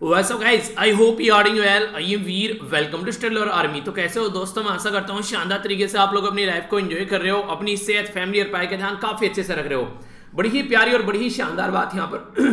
What's up guys? I hope you are doing well. I am Veer. Welcome to Stellar Army. तो कैसे हो दोस्तों? मैं आशा करता हूँ शानदार तरीके से आप लोग अपनी लाइफ को एंजॉय कर रहे हो, अपनी सेहत, फैमिली और पढ़ाई का ध्यान काफी अच्छे से रख रहे हो। बड़ी ही प्यारी और बड़ी ही शानदार बात यहाँ पर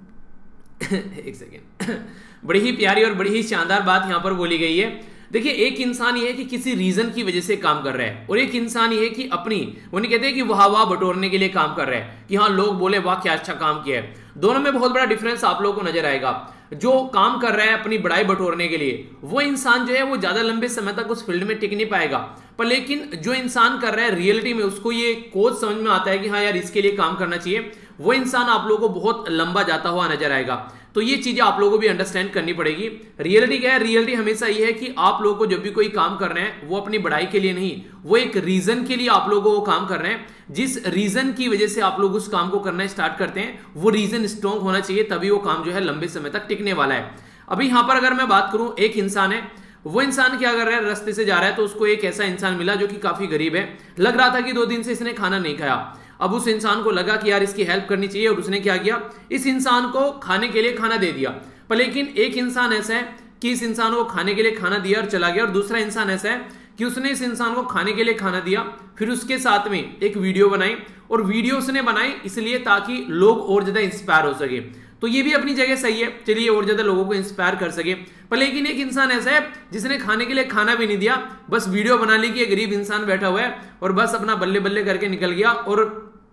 एक सेकेंड बड़ी ही प्यारी और बड़ी ही शानदार बात यहाँ पर बोली गई है। देखिए, एक इंसान ये है कि किसी रीजन की वजह से काम कर रहा है, और एक इंसान ये है कि अपनी उन्हें कहते हैं कि वाह वाह बटोरने के लिए काम कर रहा है, कि हाँ लोग बोले वाह क्या अच्छा काम किया है। दोनों में बहुत बड़ा डिफरेंस आप लोगों को नजर आएगा। जो काम कर रहा है अपनी बड़ाई बटोरने के लिए, वो इंसान जो है वो ज्यादा लंबे समय तक उस फील्ड में टिक नहीं पाएगा। पर लेकिन जो इंसान कर रहा है रियलिटी में, उसको ये कोच समझ में आता है कि हाँ यार इसके लिए काम करना चाहिए, वो इंसान आप लोगों को बहुत लंबा जाता हुआ नजर आएगा। तो ये चीजें आप लोगों को भी अंडरस्टैंड करनी पड़ेगी। रियलिटी क्या है? रियलिटी हमेशा ये है कि आप लोगों को जब भी कोई काम कर रहे हैं वो अपनी बढ़ाई के लिए नहीं, वो एक रीजन के लिए आप लोगों को काम कर रहे हैं। जिस रीजन की वजह से आप लोग उस काम को करना स्टार्ट करते हैं, वो रीजन स्ट्रॉन्ग होना चाहिए, तभी वो काम जो है लंबे समय तक टिकने वाला है। अभी यहां पर अगर मैं बात करूं, एक इंसान है, वो इंसान क्या कर रहा है, रास्ते से जा रहा है, तो उसको एक ऐसा इंसान मिला जो कि काफी गरीब है। लग रहा था कि 2 दिन से इसने खाना नहीं खाया। अब उस इंसान को लगा कि यार इसकी हेल्प करनी चाहिए, और उसने क्या किया, इस इंसान को खाने के लिए खाना दे दिया। पर लेकिन एक इंसान ऐसा है कि इस इंसान को खाने के लिए खाना दिया और चला गया, और दूसरा इंसान ऐसा है कि उसने इस इंसान को खाने के लिए खाना दिया, फिर उसके साथ में एक वीडियो बनाई, और वीडियो उसने बनाई इसलिए ताकि लोग और ज्यादा इंस्पायर हो सके। तो ये भी अपनी जगह सही है, चलिए और ज्यादा लोगों को इंस्पायर कर सके। पर लेकिन एक इंसान ऐसा है जिसने खाने के लिए खाना भी नहीं दिया, बस वीडियो बना ली कि गरीब इंसान बैठा हुआ है, और बस अपना बल्ले बल्ले करके निकल गया और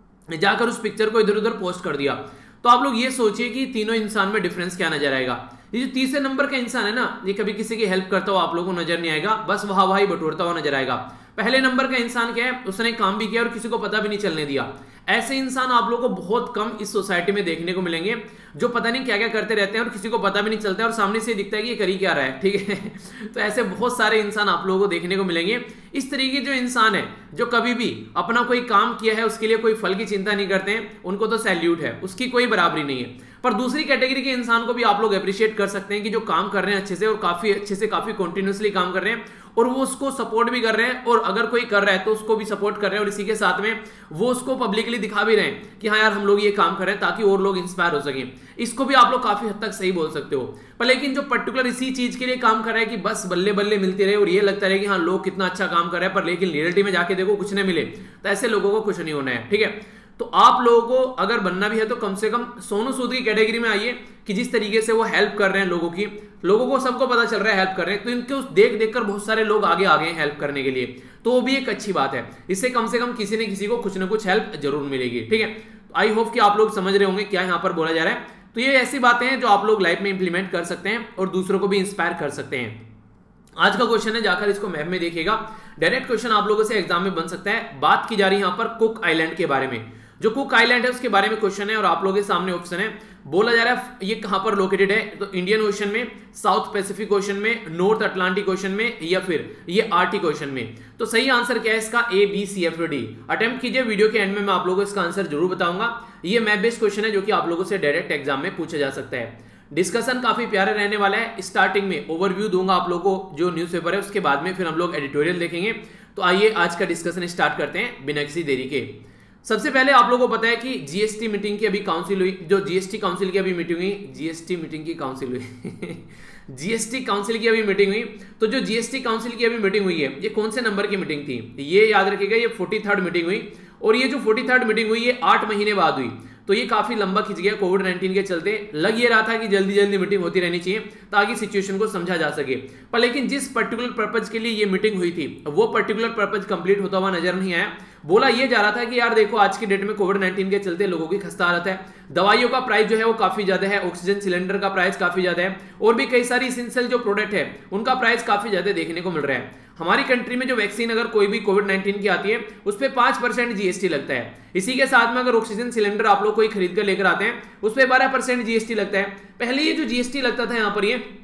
जाकर उस पिक्चर को इधर उधर पोस्ट कर दिया। तो आप लोग ये सोचिए कि तीनों इंसान में डिफरेंस क्या नजर आएगा। ये जो तीसरे नंबर का इंसान है ना, ये कभी किसी की हेल्प करता हुआ आप लोगों को नजर नहीं आएगा, बस वाह वाह ही बटोरता हुआ नजर आएगा। पहले नंबर का इंसान क्या है, उसने काम भी किया और किसी को पता भी नहीं चलने दिया। ऐसे इंसान आप लोगों को बहुत कम इस सोसाइटी में देखने को मिलेंगे, जो पता नहीं क्या क्या करते रहते हैं और किसी को पता भी नहीं चलता है, और सामने से दिखता है कि ये करी क्या रहा है, ठीक है। तो ऐसे बहुत सारे इंसान आप लोगों को देखने को मिलेंगे। इस तरीके जो इंसान है, जो कभी भी अपना कोई काम किया है उसके लिए कोई फल की चिंता नहीं करते हैं, उनको तो सैल्यूट है, उसकी कोई बराबरी नहीं है। पर दूसरी कैटेगरी के इंसान को भी आप लोग अप्रिशिएट कर सकते हैं कि जो काम कर रहे हैं अच्छे से, और काफी अच्छे से, काफी कंटिन्यूअसली काम कर रहे हैं, और वो उसको सपोर्ट भी कर रहे हैं, और अगर कोई कर रहा है तो उसको भी सपोर्ट कर रहे हैं, और इसी के साथ में वो उसको पब्लिकली दिखा भी रहे हैं कि हाँ यार हम लोग ये काम कर रहे हैं, ताकि और लोग इंस्पायर हो सकें। इसको भी आप लोग काफी हद तक सही बोल सकते हो। पर लेकिन जो पर्टिकुलर इसी चीज के लिए काम कर रहा है कि बस बल्ले बल्ले मिलते रहे और ये लगता रहे कि हाँ लोग कितना अच्छा काम कर रहे हैं, पर लेकिन रियलिटी में जाके देखो कुछ नहीं मिले, तो ऐसे लोगों को कुछ नहीं होना है, ठीक है। तो आप लोगों को अगर बनना भी है तो कम से कम सोनू सूद की कैटेगरी में आइए, कि जिस तरीके से वो हेल्प कर रहे हैं लोगों को सबको पता चल रहा है हेल्प कर रहे हैं, तो इनको देख देख कर बहुत सारे लोग आगे आ गए हेल्प करने के लिए, तो वो भी एक अच्छी बात है। इससे कम से कम किसी न किसी को कुछ ना कुछ हेल्प जरूर मिलेगी, ठीक है। आई होप कि आप लोग समझ रहे होंगे क्या यहाँ पर बोला जा रहा है। तो ये ऐसी बातें हैं जो आप लोग लाइफ में इंप्लीमेंट कर सकते हैं और दूसरों को भी इंस्पायर कर सकते हैं। आज का क्वेश्चन है, जाकर इसको मैप में देखिएगा, डायरेक्ट क्वेश्चन आप लोगों से एग्जाम में बन सकता है। बात की जा रही है यहाँ पर कुक आइलैंड के बारे में। जो कुक आइलैंड है उसके बारे में क्वेश्चन है, और आप लोगों के सामने ऑप्शन है। बोला जा रहा है ये कहां पर लोकेटेड है, तो इंडियन ओशन में, साउथ पैसिफिक ओशन में, नॉर्थ अटलांटिक ओशन में, या फिर ये आर्टिक ओशन में। तो सही आंसर क्या है इसका? A B C F D. Attempt कीजिए, वीडियो के एंड में मैं आप लोगों को इसका आंसर जरूर बताऊंगा। ये मैप बेस्ड क्वेश्चन है जो कि आप लोगों से डायरेक्ट एग्जाम में पूछा जा सकता है। डिस्कशन काफी प्यारा रहने वाला है। स्टार्टिंग में ओवरव्यू दूंगा आप लोगों को जो न्यूज़पेपर है, उसके बाद में फिर हम लोग एडिटोरियल देखेंगे। तो आइए आज का डिस्कशन स्टार्ट करते हैं बिना किसी देरी के। सबसे पहले आप लोगों को पता है कि जीएसटी मीटिंग की अभी काउंसिल हुई, जो जीएसटी काउंसिल की अभी मीटिंग हुई, जीएसटी मीटिंग की काउंसिल हुई जीएसटी काउंसिल की अभी मीटिंग हुई। तो जो जीएसटी काउंसिल की अभी मीटिंग हुई है, ये कौन से नंबर की मीटिंग थी? ये याद रखिएगा, ये 43rd मीटिंग हुई, और ये जो 43rd मीटिंग हुई ये 8 महीने बाद हुई। तो ये काफी लंबा खिंच गया कोविड-19 के चलते। लग ये रहा था कि जल्दी जल्दी मीटिंग होती रहनी चाहिए ताकि सिचुएशन को समझा जा सके, पर लेकिन जिस पर्टिकुलर पर्पज के लिए ये मीटिंग हुई थी, वो पर्टिकुलर पर्पज कंप्लीट होता हुआ नजर नहीं आया। बोला ये जा रहा था कि यार देखो आज की डेट में कोविड-19 के चलते लोगों की खस्ता हालत है, दवाइयों का प्राइस जो है वो काफी ज्यादा है, ऑक्सीजन सिलेंडर का प्राइस काफी ज्यादा है, और भी कई सारी एसेंशियल जो प्रोडक्ट है उनका प्राइस काफी ज्यादा देखने को मिल रहा है। हमारी कंट्री में जो वैक्सीन अगर कोई भी कोविड-19 की आती है उस पर 5% जीएसटी लगता है। इसी के साथ में अगर ऑक्सीजन सिलेंडर आप लोग कोई खरीद कर लेकर आते हैं उस पर 12% जीएसटी लगता है। पहले ये जो जीएसटी लगता था यहाँ पर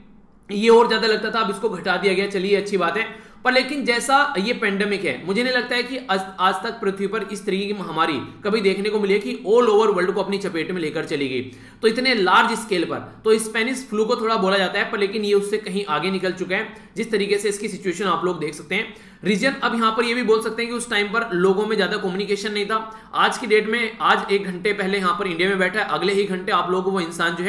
ये और ज्यादा लगता था, अब इसको घटा दिया गया, चलिए अच्छी बात है। पर लेकिन जैसा ये पेंडेमिक है, मुझे नहीं लगता है कि आज तक पृथ्वी पर इस तरीके की महामारी कभी देखने को मिली है कि ऑल ओवर वर्ल्ड को अपनी चपेट में लेकर चली गई। तो इतने लार्ज स्केल पर, तो स्पेनिश फ्लू को थोड़ा बोला जाता है, पर लेकिन ये उससे कहीं आगे निकल चुका है। जिस तरीके से इसकी सिचुएशन आप लोग देख सकते हैं, रीजन अब यहां पर ये भी बोल सकते हैं कि उस टाइम पर लोगों में ज्यादा कम्युनिकेशन नहीं था। आज की डेट में, आज 1 घंटे पहले यहां पर इंडिया में बैठा है, अगले ही घंटे आप लोगों को वो इंसान जो है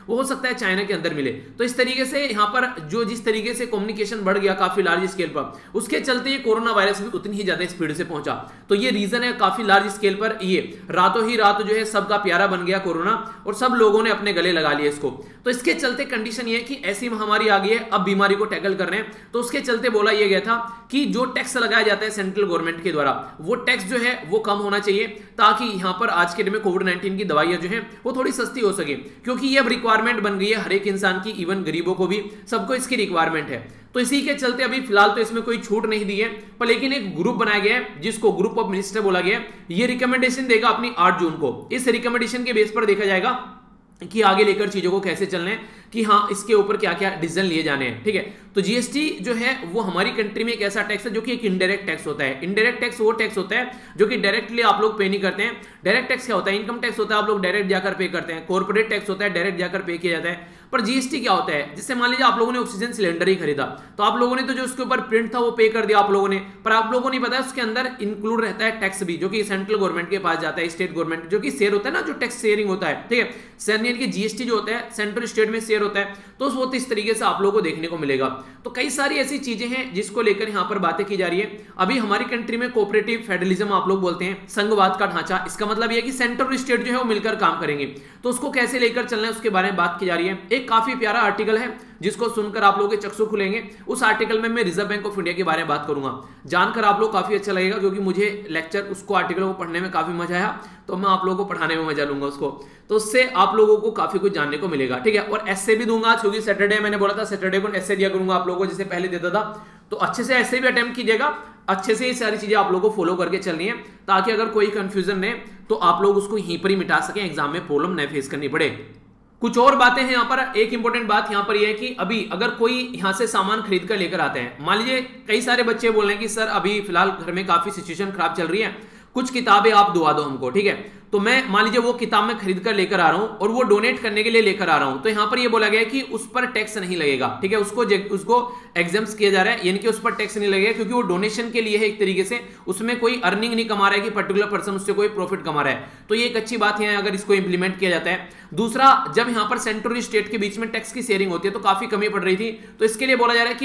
वो हो सकता है चाइना के अंदर मिले। तो इस तरीके से यहाँ पर जो जिस तरीके से कम्युनिकेशन बढ़ गया काफी लार्ज स्केल पर, उसके चलते ये कोरोना वायरस भी उतनी ही ज्यादा स्पीड से पहुंचा। तो ये रीजन है काफी लार्ज स्केल पर, ये रातों ही रात जो है सबका प्यारा बन गया कोरोना और सब लोगों ने अपने गले लगा लिया इसको। तो इसके चलते कंडीशन ये है कि ऐसी महामारी आ गई है, अब बीमारी को टैकल कर रहे हैं। तो उसके चलते बोला यह गया था कि जो टैक्स लगाया जाता है सेंट्रल गवर्नमेंट के द्वारा, वो टैक्स जो है वो कम होना चाहिए, ताकि यहां पर आज के दिन में कोविड-19 की दवाइयां जो है वो थोड़ी सस्ती हो सके, क्योंकि ये अब रिक्वायरमेंट बन गई है हर एक इंसान की, इवन गरीबों को भी, सबको इसकी रिक्वायरमेंट है। तो इसी के चलते अभी फिलहाल तो इसमें कोई छूट नहीं दी है, पर लेकिन एक ग्रुप बनाया गया है जिसको ग्रुप ऑफ मिनिस्टर बोला गया है। ये रिकमेंडेशन देगा अपनी 8 जून को। इस रिकमेंडेशन के बेस पर देखा जाएगा कि आगे लेकर चीजों को कैसे चलना है, कि हाँ इसके ऊपर क्या क्या डिसीजन लिए जाने हैं। ठीक है, तो जीएसटी जो है वो हमारी कंट्री में एक ऐसा टैक्स है जो कि एक इनडायरेक्ट टैक्स होता है। इनडायरेक्ट टैक्स वो टैक्स होता है जो कि डायरेक्टली आप लोग पे नहीं करते हैं। डायरेक्ट टैक्स क्या होता है? इनकम टैक्स होता है, आप लोग डायरेक्ट जाकर पे करते हैं। कॉर्पोरेट टैक्स होता है, डायरेक्ट जाकर पे किया जाता है। पर जीएसटी क्या होता है? जिससे मान लीजिए आप लोगों ने ऑक्सीजन सिलेंडर ही खरीदा, तो आप लोगों ने तो जो उसके ऊपर प्रिंट था वो पे कर दिया आप लोगों ने, पर आप लोगों को नहीं पता उसके अंदर इंक्लूड रहता है टैक्स भी, जो कि सेंट्रल गवर्नमेंट के पास जाता है, स्टेट गवर्नमेंट जो कि शेयर होता है ना, जो टैक्स शेयरिंग होता है। ठीक है, यानी कि जीएसटी जो होता है सेंट्रल स्टेट में शेयर होता है, तो वो इस तरीके से आप लोगों को देखने को मिलेगा। तो कई सारी ऐसी चीजें हैं जिसको लेकर यहां पर बातें की जा रही है। अभी हमारी कंट्री में कोऑपरेटिव फेडरलिज्म आप लोग बोलते हैं, संघवाद का ढांचा। इसका मतलब यह कि सेंट्रल और स्टेट जो है वो मिलकर काम करेंगे, तो उसको कैसे लेकर चलना है उसके बारे में बात की जा रही है। एक काफी प्यारा आर्टिकल है जिसको सुनकर आप लोगों के चक्षु खुलेंगे। उस आर्टिकल में मैं रिजर्व बैंक ऑफ इंडिया के बारे में बात करूंगा, जानकर आप लोग काफी अच्छा लगेगा, क्योंकि मुझे लेक्चर उसको आर्टिकल को पढ़ने में काफी मजा आया, तो मैं आप लोगों को पढ़ाने में मजा लूंगा उसको, तो उससे आप लोगों को काफी कुछ जानने को मिलेगा। ठीक है, और एस्से भी दूंगा, क्योंकि सैटरडे मैंने बोला था सैटरडे को एस्से दिया करूंगा आप लोगों को, जैसे पहले देता था। तो अच्छे से एस्से भी अटेम्प्ट कीजिएगा, अच्छे से ये सारी चीजें आप लोगों को फॉलो करके चलनी है, ताकि अगर कोई कंफ्यूजन है तो आप लोग उसको यहीं पर ही मिटा सकें, एग्जाम में प्रॉब्लम नहीं फेस करनी पड़े। कुछ और बातें हैं यहाँ पर। एक इंपॉर्टेंट बात यहाँ पर यह है कि अभी अगर कोई यहाँ से सामान खरीद कर लेकर आते हैं, मान लीजिए कई सारे बच्चे बोल रहे हैं कि सर अभी फिलहाल घर में काफी सिचुएशन खराब चल रही है, कुछ किताबें आप दुआ दो हमको। ठीक है, तो मैं मान लीजिए वो किताब मैं खरीद कर लेकर आ रहा हूं और वो डोनेट करने के लिए लेकर आ रहा हूं, तो यहां पर ये बोला गया है कि उस पर टैक्स नहीं लगेगा। ठीक है, उसको एग्जाम्स किया जा रहा है, यानी कि उस पर टैक्स नहीं लगेगा, क्योंकि वो डोनेशन के लिए है एक तरीके से, उसमें कोई अर्निंग नहीं कमा रहा है कि पर्टिकुलर पर्सन उससे कोई प्रॉफिट कमा रहा है। तो ये एक अच्छी बात है अगर इसको इंप्लीमेंट किया जाता है। दूसरा, जब यहां पर सेंट्रल और स्टेट के बीच में टैक्स की शेयरिंग होती है तो काफी कमी पड़ रही थी, तो इसके लिए बोला जा रहा है कि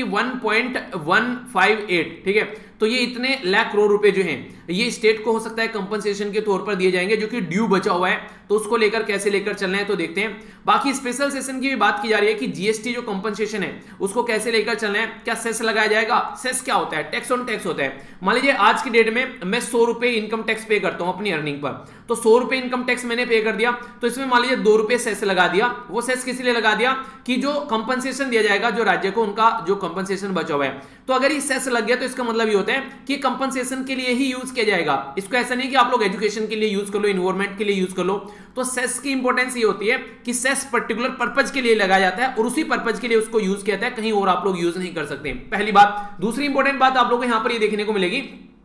1.158, ठीक है, तो ये इतने लाख करोड़ रुपए जो हैं ये स्टेट को हो सकता है कंपनसेशन के तौर पर दिए जाएंगे, जो कि ड्यू बचा हुआ है। तो उसको लेकर कैसे लेकर चलना है तो देखते हैं। बाकी स्पेशल सेशन की भी बात की जा रही है कि जीएसटी जो कंपनसेशन है उसको कैसे लेकर चलना है, क्या सेस लगाया जाएगा। सेस क्या होता है? टैक्स ऑन टैक्स होता है। मान लीजिए आज की डेट में मैं 100 रुपए इनकम टैक्स पे करता हूं अपनी अर्निंग पर, तो 100 रुपए इनकम टैक्स मैंने पे कर दिया, तो इसमें मान लीजिए 2 रुपए सेस लगा दिया। वो सेस किस लिए लगा दिया? कि जो कंपनसेशन दिया जाएगा जो राज्य को, उनका जो कंपनसेशन बचा हुआ है, तो अगर ये सेस लग गया तो इसका मतलब ये होता है कि कंपनसेशन के लिए ही यूज किया जाएगा। इसको ऐसा नहीं कि आप लोग एजुकेशन के लिए यूज कर लो, इन्वायरमेंट के लिए यूज कर लो। तो सेस की इंपॉर्टेंस ये होती है कि सेस पर्टिकुलर पर्पज के लिए लगाया जाता है और उसी पर्पज के लिए उसको यूज किया जाता है, कहीं और आप लोग यूज नहीं कर सकते। पहली बात। दूसरी इंपॉर्टेंट बात आप लोगों को यहां पर ये देखने को मिलेगी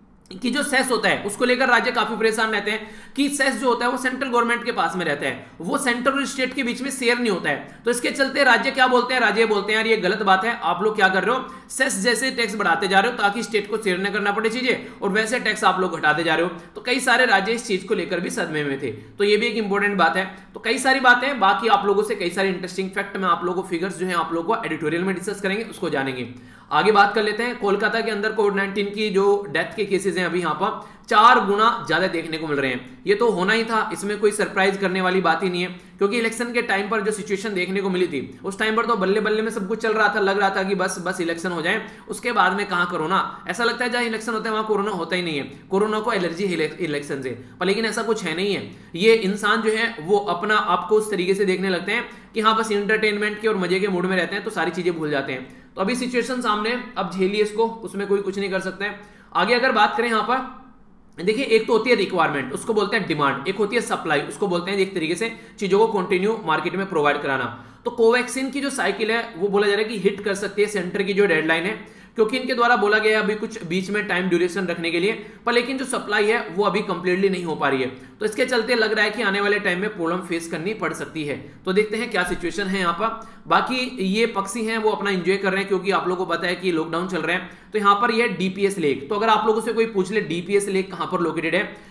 कि जो सेस होता है उसको लेकर राज्य काफी परेशान रहते हैं कि सेस जो होता है वो सेंट्रल गवर्नमेंट के पास में रहता है, वो सेंट्रल और स्टेट के बीच में शेयर नहीं होता है। तो इसके चलते राज्य क्या बोलते हैं? राज्य बोलते हैं यार ये गलत बात है, आप लोग क्या कर रहे हो, सेस जैसे टैक्स बढ़ाते जा रहे हो ताकि स्टेट को शेयर न करना पड़े चीजें, और वैसे टैक्स आप लोग घटाते जा रहे हो। तो कई सारे राज्य इस चीज को लेकर भी सदमे में थे, तो ये भी एक इंपॉर्टेंट बात है। तो कई सारी बातें, बाकी आप लोगों से कई सारे इंटरेस्टिंग फैक्ट में आप लोगों को फिगर्स जो है आप लोगों को एडिटोरियल में डिस्कस करेंगे, उसको जानेंगे। आगे बात कर लेते हैं। कोलकाता के अंदर कोविड-19 की जो डेथ के केसेस हैं अभी यहाँ पर 4 गुना ज्यादा देखने को मिल रहे हैं। ये तो होना ही था, इसमें कोई सरप्राइज करने वाली बात ही नहीं है, क्योंकि इलेक्शन के टाइम पर जो सिचुएशन देखने को मिली थी उस टाइम पर तो बल्ले बल्ले में सब कुछ चल रहा था, लग रहा था कि बस बस इलेक्शन हो जाए, उसके बाद में कहां कोरोना। ऐसा लगता है जहां इलेक्शन होता है वहां कोरोना होता ही नहीं है, कोरोना को एलर्जी है इलेक्शन से, पर लेकिन ऐसा कुछ है नहीं है। ये इंसान जो है वो अपना आपको उस तरीके से देखने लगते हैं कि हाँ बस इंटरटेनमेंट के और मजे के मूड में रहते हैं, तो सारी चीजें भूल जाते हैं। तो अभी सिचुएशन सामने, अब झेलिए इसको, उसमें कोई कुछ नहीं कर सकते हैं। आगे अगर बात करें यहाँ पर देखिए, एक तो होती है रिक्वायरमेंट, उसको बोलते हैं डिमांड, एक होती है सप्लाई, उसको बोलते हैं एक तरीके से चीजों को कंटिन्यू मार्केट में प्रोवाइड कराना। तो कोवैक्सीन की जो साइकिल है वो बोला जा रहा है कि हिट कर सकती है सेंटर की जो डेडलाइन है, क्योंकि इनके द्वारा बोला गया है अभी कुछ बीच में टाइम ड्यूरेशन रखने के लिए, पर लेकिन जो सप्लाई है वो अभी कंप्लीटली नहीं हो पा रही है। तो इसके चलते लग रहा है कि आने वाले टाइम में प्रॉब्लम फेस करनी पड़ सकती है। तो देखते हैं क्या सिचुएशन है यहाँ पर। बाकी ये पक्षी हैं वो अपना एंजॉय कर रहे हैं, क्योंकि आप लोगों को पता है कि लॉकडाउन चल रहे हैं। तो यहाँ पर ये डीपीएस लेक, तो अगर आप लोगों से कोई पूछ ले डीपीएस लेक कहाँ पर लोकेटेड है,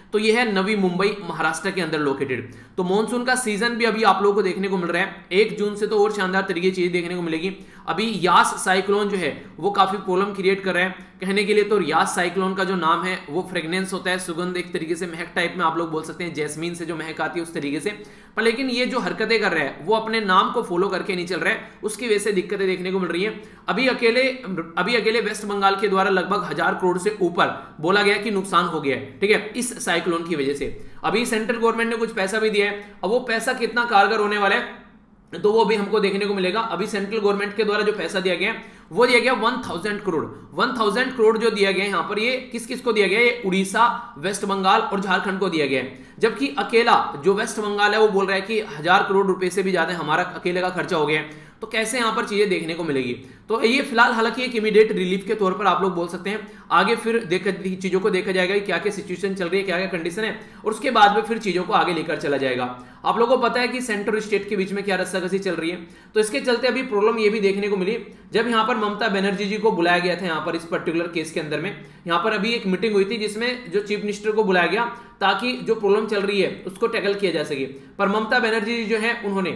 तो ये है नवी मुंबई, महाराष्ट्र के अंदर लोकेटेड। तो मानसून का सीजन भी अभी आप लोगों को देखने को मिल रहा है। 1 जून से तो और शानदार तरीके की चीजें देखने को मिलेगी। अभी यास साइक्लोन जो है वो काफी प्रॉब्लम क्रिएट कर रहा है कहने के लिए। तो यास साइक्लोन का जो नाम है वो फ्रेग्रेंस होता है, सुगंध, एक तरीके से महक टाइप में आप लोग बोल सकते हैं, जैस्मीन से जो महक आती है उस तरीके से। पर लेकिन ये जो हरकतें कर रहा है वो अपने नाम को फॉलो करके नहीं चल रहा है, उसकी वजह से दिक्कतें देखने को मिल रही है। अभी अकेले वेस्ट बंगाल के द्वारा लगभग 1000 करोड़ से ऊपर बोला गया कि नुकसान हो गया है, ठीक है, इस साइक्लोन की वजह से। अभी सेंट्रल गवर्नमेंट ने कुछ पैसा भी दिया है, अब वो पैसा कितना कारगर होने वाला है तो वो भी हमको देखने को मिलेगा। अभी सेंट्रल गवर्नमेंट के द्वारा जो पैसा दिया गया वो दिया गया 1000 करोड़। 1000 करोड़ जो दिया गया यहां पर, ये किस किस को दिया गया? ये उड़ीसा, वेस्ट बंगाल और झारखंड को दिया गया है। जबकि अकेला जो वेस्ट बंगाल है वो बोल रहा है कि 1000 करोड़ रुपए से भी ज्यादा हमारा अकेले का खर्चा हो गया है। तो कैसे यहां पर चीजें देखने को मिलेगी? तो ये फिलहाल हालांकि एक इमीडिएट रिलीफ के तौर पर आप लोग बोल सकते हैं। आगे फिर चीजों को देखा जाएगा कि क्या क्या सिचुएशन चल रही है, क्या क्या कंडीशन है, और उसके बाद में फिर चीजों को आगे लेकर चला जाएगा। आप लोगों को पता है कि सेंटर और स्टेट के बीच में क्या रस्साकसी चल रही है। तो इसके चलते अभी प्रॉब्लम ये भी देखने को मिली जब यहाँ पर ममता बनर्जी जी को बुलाया गया था यहाँ पर इस पर्टिकुलर केस के अंदर में। यहाँ पर अभी एक मीटिंग हुई थी जिसमें जो चीफ मिनिस्टर को बुलाया गया ताकि जो प्रॉब्लम चल रही है उसको टैकल किया जा सके। पर ममता बनर्जी जी जो है उन्होंने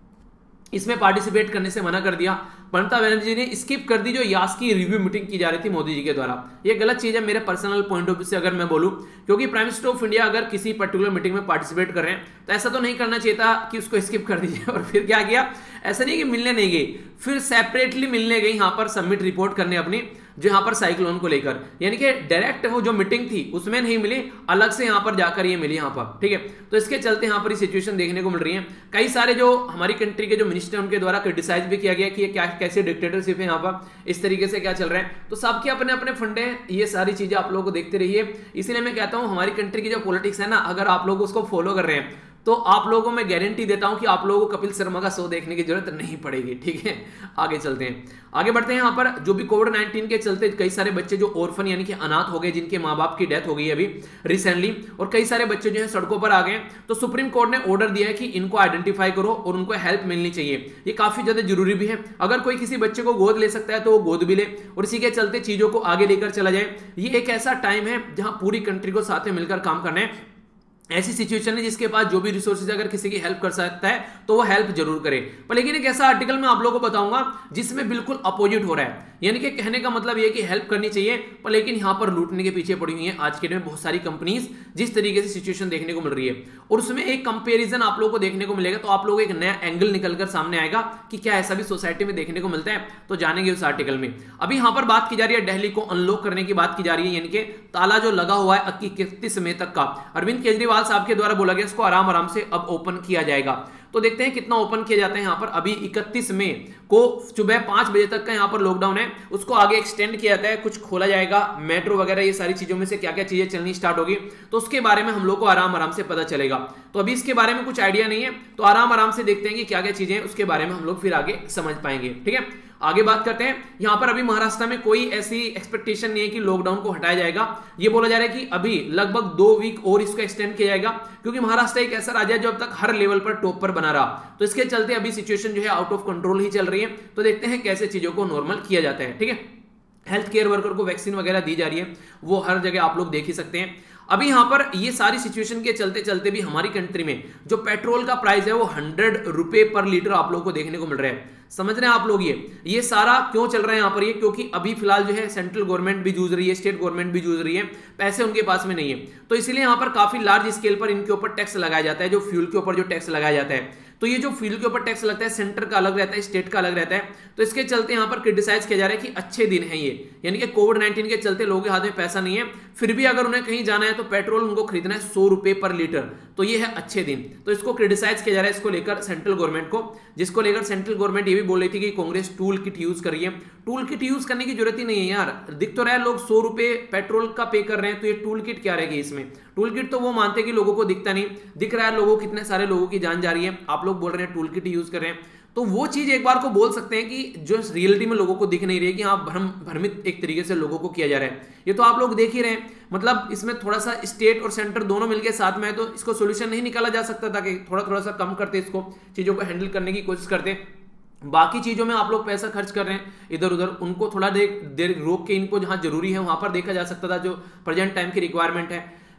इसमें पार्टिसिपेट करने से मना कर दिया। ममता बनर्जी ने स्किप कर दी जो यास की रिव्यू मीटिंग की जा रही थी मोदी जी के द्वारा। ये गलत चीज है मेरे पर्सनल पॉइंट ऑफ व्यू से अगर मैं बोलूं, क्योंकि प्राइम मिनिस्टर ऑफ इंडिया अगर किसी पर्टिकुलर मीटिंग में पार्टिसिपेट कर रहे हैं तो ऐसा तो नहीं करना चाहिए था कि उसको स्किप कर दीजिए। और फिर क्या किया, ऐसा नहीं कि मिलने नहीं गई, फिर सेपरेटली मिलने गई यहाँ पर सबमिट रिपोर्ट करने अपनी, जो यहाँ पर साइक्लोन को लेकर, यानी कि डायरेक्ट वो जो मीटिंग थी उसमें नहीं मिली, अलग से यहाँ पर जाकर ये मिली यहाँ पर, ठीक है। तो इसके चलते यहाँ पर ये सिचुएशन देखने को मिल रही है। कई सारे जो हमारी कंट्री के जो मिनिस्टर उनके द्वारा क्रिटिसाइज भी किया गया कि ये क्या कैसे डिक्टेटरशिप है यहाँ पर, इस तरीके से क्या चल रहा है। तो सबके अपने अपने फंडे हैं, ये सारी चीजें आप लोगों को देखते रहिए। इसीलिए मैं कहता हूँ हमारी कंट्री की जो पॉलिटिक्स है ना, अगर आप लोग उसको फॉलो कर रहे हैं तो आप लोगों को मैं गारंटी देता हूं कि आप लोगों को कपिल शर्मा का शो देखने की जरूरत नहीं पड़ेगी, ठीक है। आगे चलते हैं, आगे बढ़ते हैं। यहाँ पर जो भी कोविड-19 के चलते कई सारे बच्चे जो ऑर्फन यानी कि अनाथ हो गए, जिनके माँ बाप की डेथ हो गई अभी रिसेंटली, और कई सारे बच्चे जो है सड़कों पर आ गए, तो सुप्रीम कोर्ट ने ऑर्डर दिया है कि इनको आइडेंटिफाई करो और उनको हेल्प मिलनी चाहिए। ये काफी ज्यादा जरूरी भी है। अगर कोई किसी बच्चे को गोद ले सकता है तो वो गोद भी ले, और इसी के चलते चीजों को आगे लेकर चला जाए। ये एक ऐसा टाइम है जहां पूरी कंट्री को साथ में मिलकर काम करना है। ऐसी सिचुएशन है जिसके पास जो भी रिसोर्सेज अगर किसी की हेल्प कर सकता है तो वो हेल्प जरूर करे। पर लेकिन एक ऐसा आर्टिकल मैं आप लोगों को बताऊंगा जिसमें बिल्कुल अपोजिट हो रहा है, यानी कि कहने का मतलब ये कि हेल्प करनी चाहिए पर लेकिन यहां पर लूटने के पीछे पड़ी हुई है आज के दिन में बहुत सारी कंपनीज, जिस तरीके से सिचुएशन देखने को मिल रही है। और उसमें एक कंपेरिजन आप लोगों को देखने को मिलेगा, तो आप लोगों को एक नया एंगल निकलकर सामने आएगा कि क्या ऐसा भी सोसाइटी में देखने को मिलता है, तो जानेंगे उस आर्टिकल में। अभी यहां पर बात की जा रही है दिल्ली को अनलॉक करने की बात की जा रही है, यानी कि ताला जो लगा हुआ है 31 मई तक का, अरविंद केजरीवाल साहब के द्वारा बोला गया इसको आराम आराम से अब ओपन किया जाएगा। तो देखते हैं कितना ओपन किया जाता है। यहाँ पर अभी 31 मई को सुबह 5 बजे तक का यहाँ पर लॉकडाउन है, उसको आगे एक्सटेंड किया जाता है, कुछ खोला जाएगा, मेट्रो वगैरह ये सारी चीजों में से क्या क्या चीजें चलनी स्टार्ट होगी, तो उसके बारे में हम लोग को आराम आराम से पता चलेगा। तो अभी इसके बारे में कुछ आइडिया नहीं है, तो आराम आराम से देखते हैं कि क्या क्या चीजें उसके बारे में हम लोग फिर आगे समझ पाएंगे, ठीक है। आगे बात करते हैं। यहां पर अभी महाराष्ट्र में कोई ऐसी एक्सपेक्टेशन नहीं है कि लॉकडाउन को हटाया जाएगा। ये बोला जा रहा है कि अभी लगभग 2 वीक और इसको एक्सटेंड किया जाएगा, क्योंकि महाराष्ट्र एक ऐसा राज्य है जो अब तक हर लेवल पर टॉप पर बना रहा। तो इसके चलते अभी सिचुएशन जो है आउट ऑफ कंट्रोल ही चल रही है। तो देखते हैं कैसे चीजों को नॉर्मल किया जाता है, ठीक है। हेल्थ केयर वर्कर को वैक्सीन वगैरह दी जा रही है, वो हर जगह आप लोग देख ही सकते हैं। अभी यहां पर ये सारी सिचुएशन के चलते चलते भी हमारी कंट्री में जो पेट्रोल का प्राइस है वो 100 रुपए पर लीटर आप लोग को देखने को मिल रहा है। समझ रहे हैं आप लोग ये सारा क्यों चल रहा है यहाँ पर, ये क्योंकि अभी फिलहाल जो है सेंट्रल गवर्नमेंट भी जूझ रही है, स्टेट गवर्नमेंट भी जूझ रही है, पैसे उनके पास में नहीं है। तो इसलिए यहाँ पर काफी लार्ज स्केल पर इनके ऊपर टैक्स लगाया जाता है, जो फ्यूल के ऊपर जो टैक्स लगाया जाता है। तो ये जो फ्यूल के ऊपर टैक्स लगता है सेंटर का अलग रहता है, स्टेट का अलग रहता है। तो इसके चलते यहाँ पर क्रिटिसाइज किया जा रहा है कि अच्छे दिन है ये, यानी कि कोविड-19 के चलते लोगों के हाथ में पैसा नहीं है, फिर भी अगर उन्हें कहीं जाना है तो पेट्रोल उनको खरीदना है 100 रुपए पर लीटर, तो ये है अच्छे दिन। तो इसको क्रिटिसाइज किया जा रहा है, इसको लेकर सेंट्रल गवर्नमेंट को, जिसको लेकर सेंट्रल गवर्नमेंट ये भी बोल रही थी कि कांग्रेस टूल किट यूज कर रही है। टूल किट यूज करने की जरूरत ही नहीं है यार, दिख तो रहा है लोग 100 रुपए पेट्रोल का पे कर रहे हैं, तो ये टूल किट क्या रहेगी इसमें। टूल किट तो वो मानते हैं कि लोगों को दिखता नहीं, दिख रहा है लोगों, कितने सारे लोगों की जान जा रही है, आप लोग बोल रहे हैं टूल किट यूज कर रहे हैं। तो वो चीज एक बार को बोल सकते हैं कि जो रियलिटी में लोगों को दिख नहीं रही है कि हाँ भ्रमित एक तरीके से लोगों को किया जा रहा है, ये तो आप लोग देख ही रहे हैं। मतलब इसमें थोड़ा सा स्टेट और सेंटर दोनों मिलकर साथ में है, तो इसको सोल्यूशन नहीं निकाला जा सकता था कि थोड़ा थोड़ा सा कम करते, इसको चीजों को हैंडल करने की कोशिश करते। बाकी चीजों में आप लोग पैसा खर्च कर रहे हैं इधर उधर, उनको थोड़ा देर रोक के इनको जहां जरूरी है वहां पर देखा जा सकता था, जो प्रेजेंट टाइम की रिक्वायरमेंट है।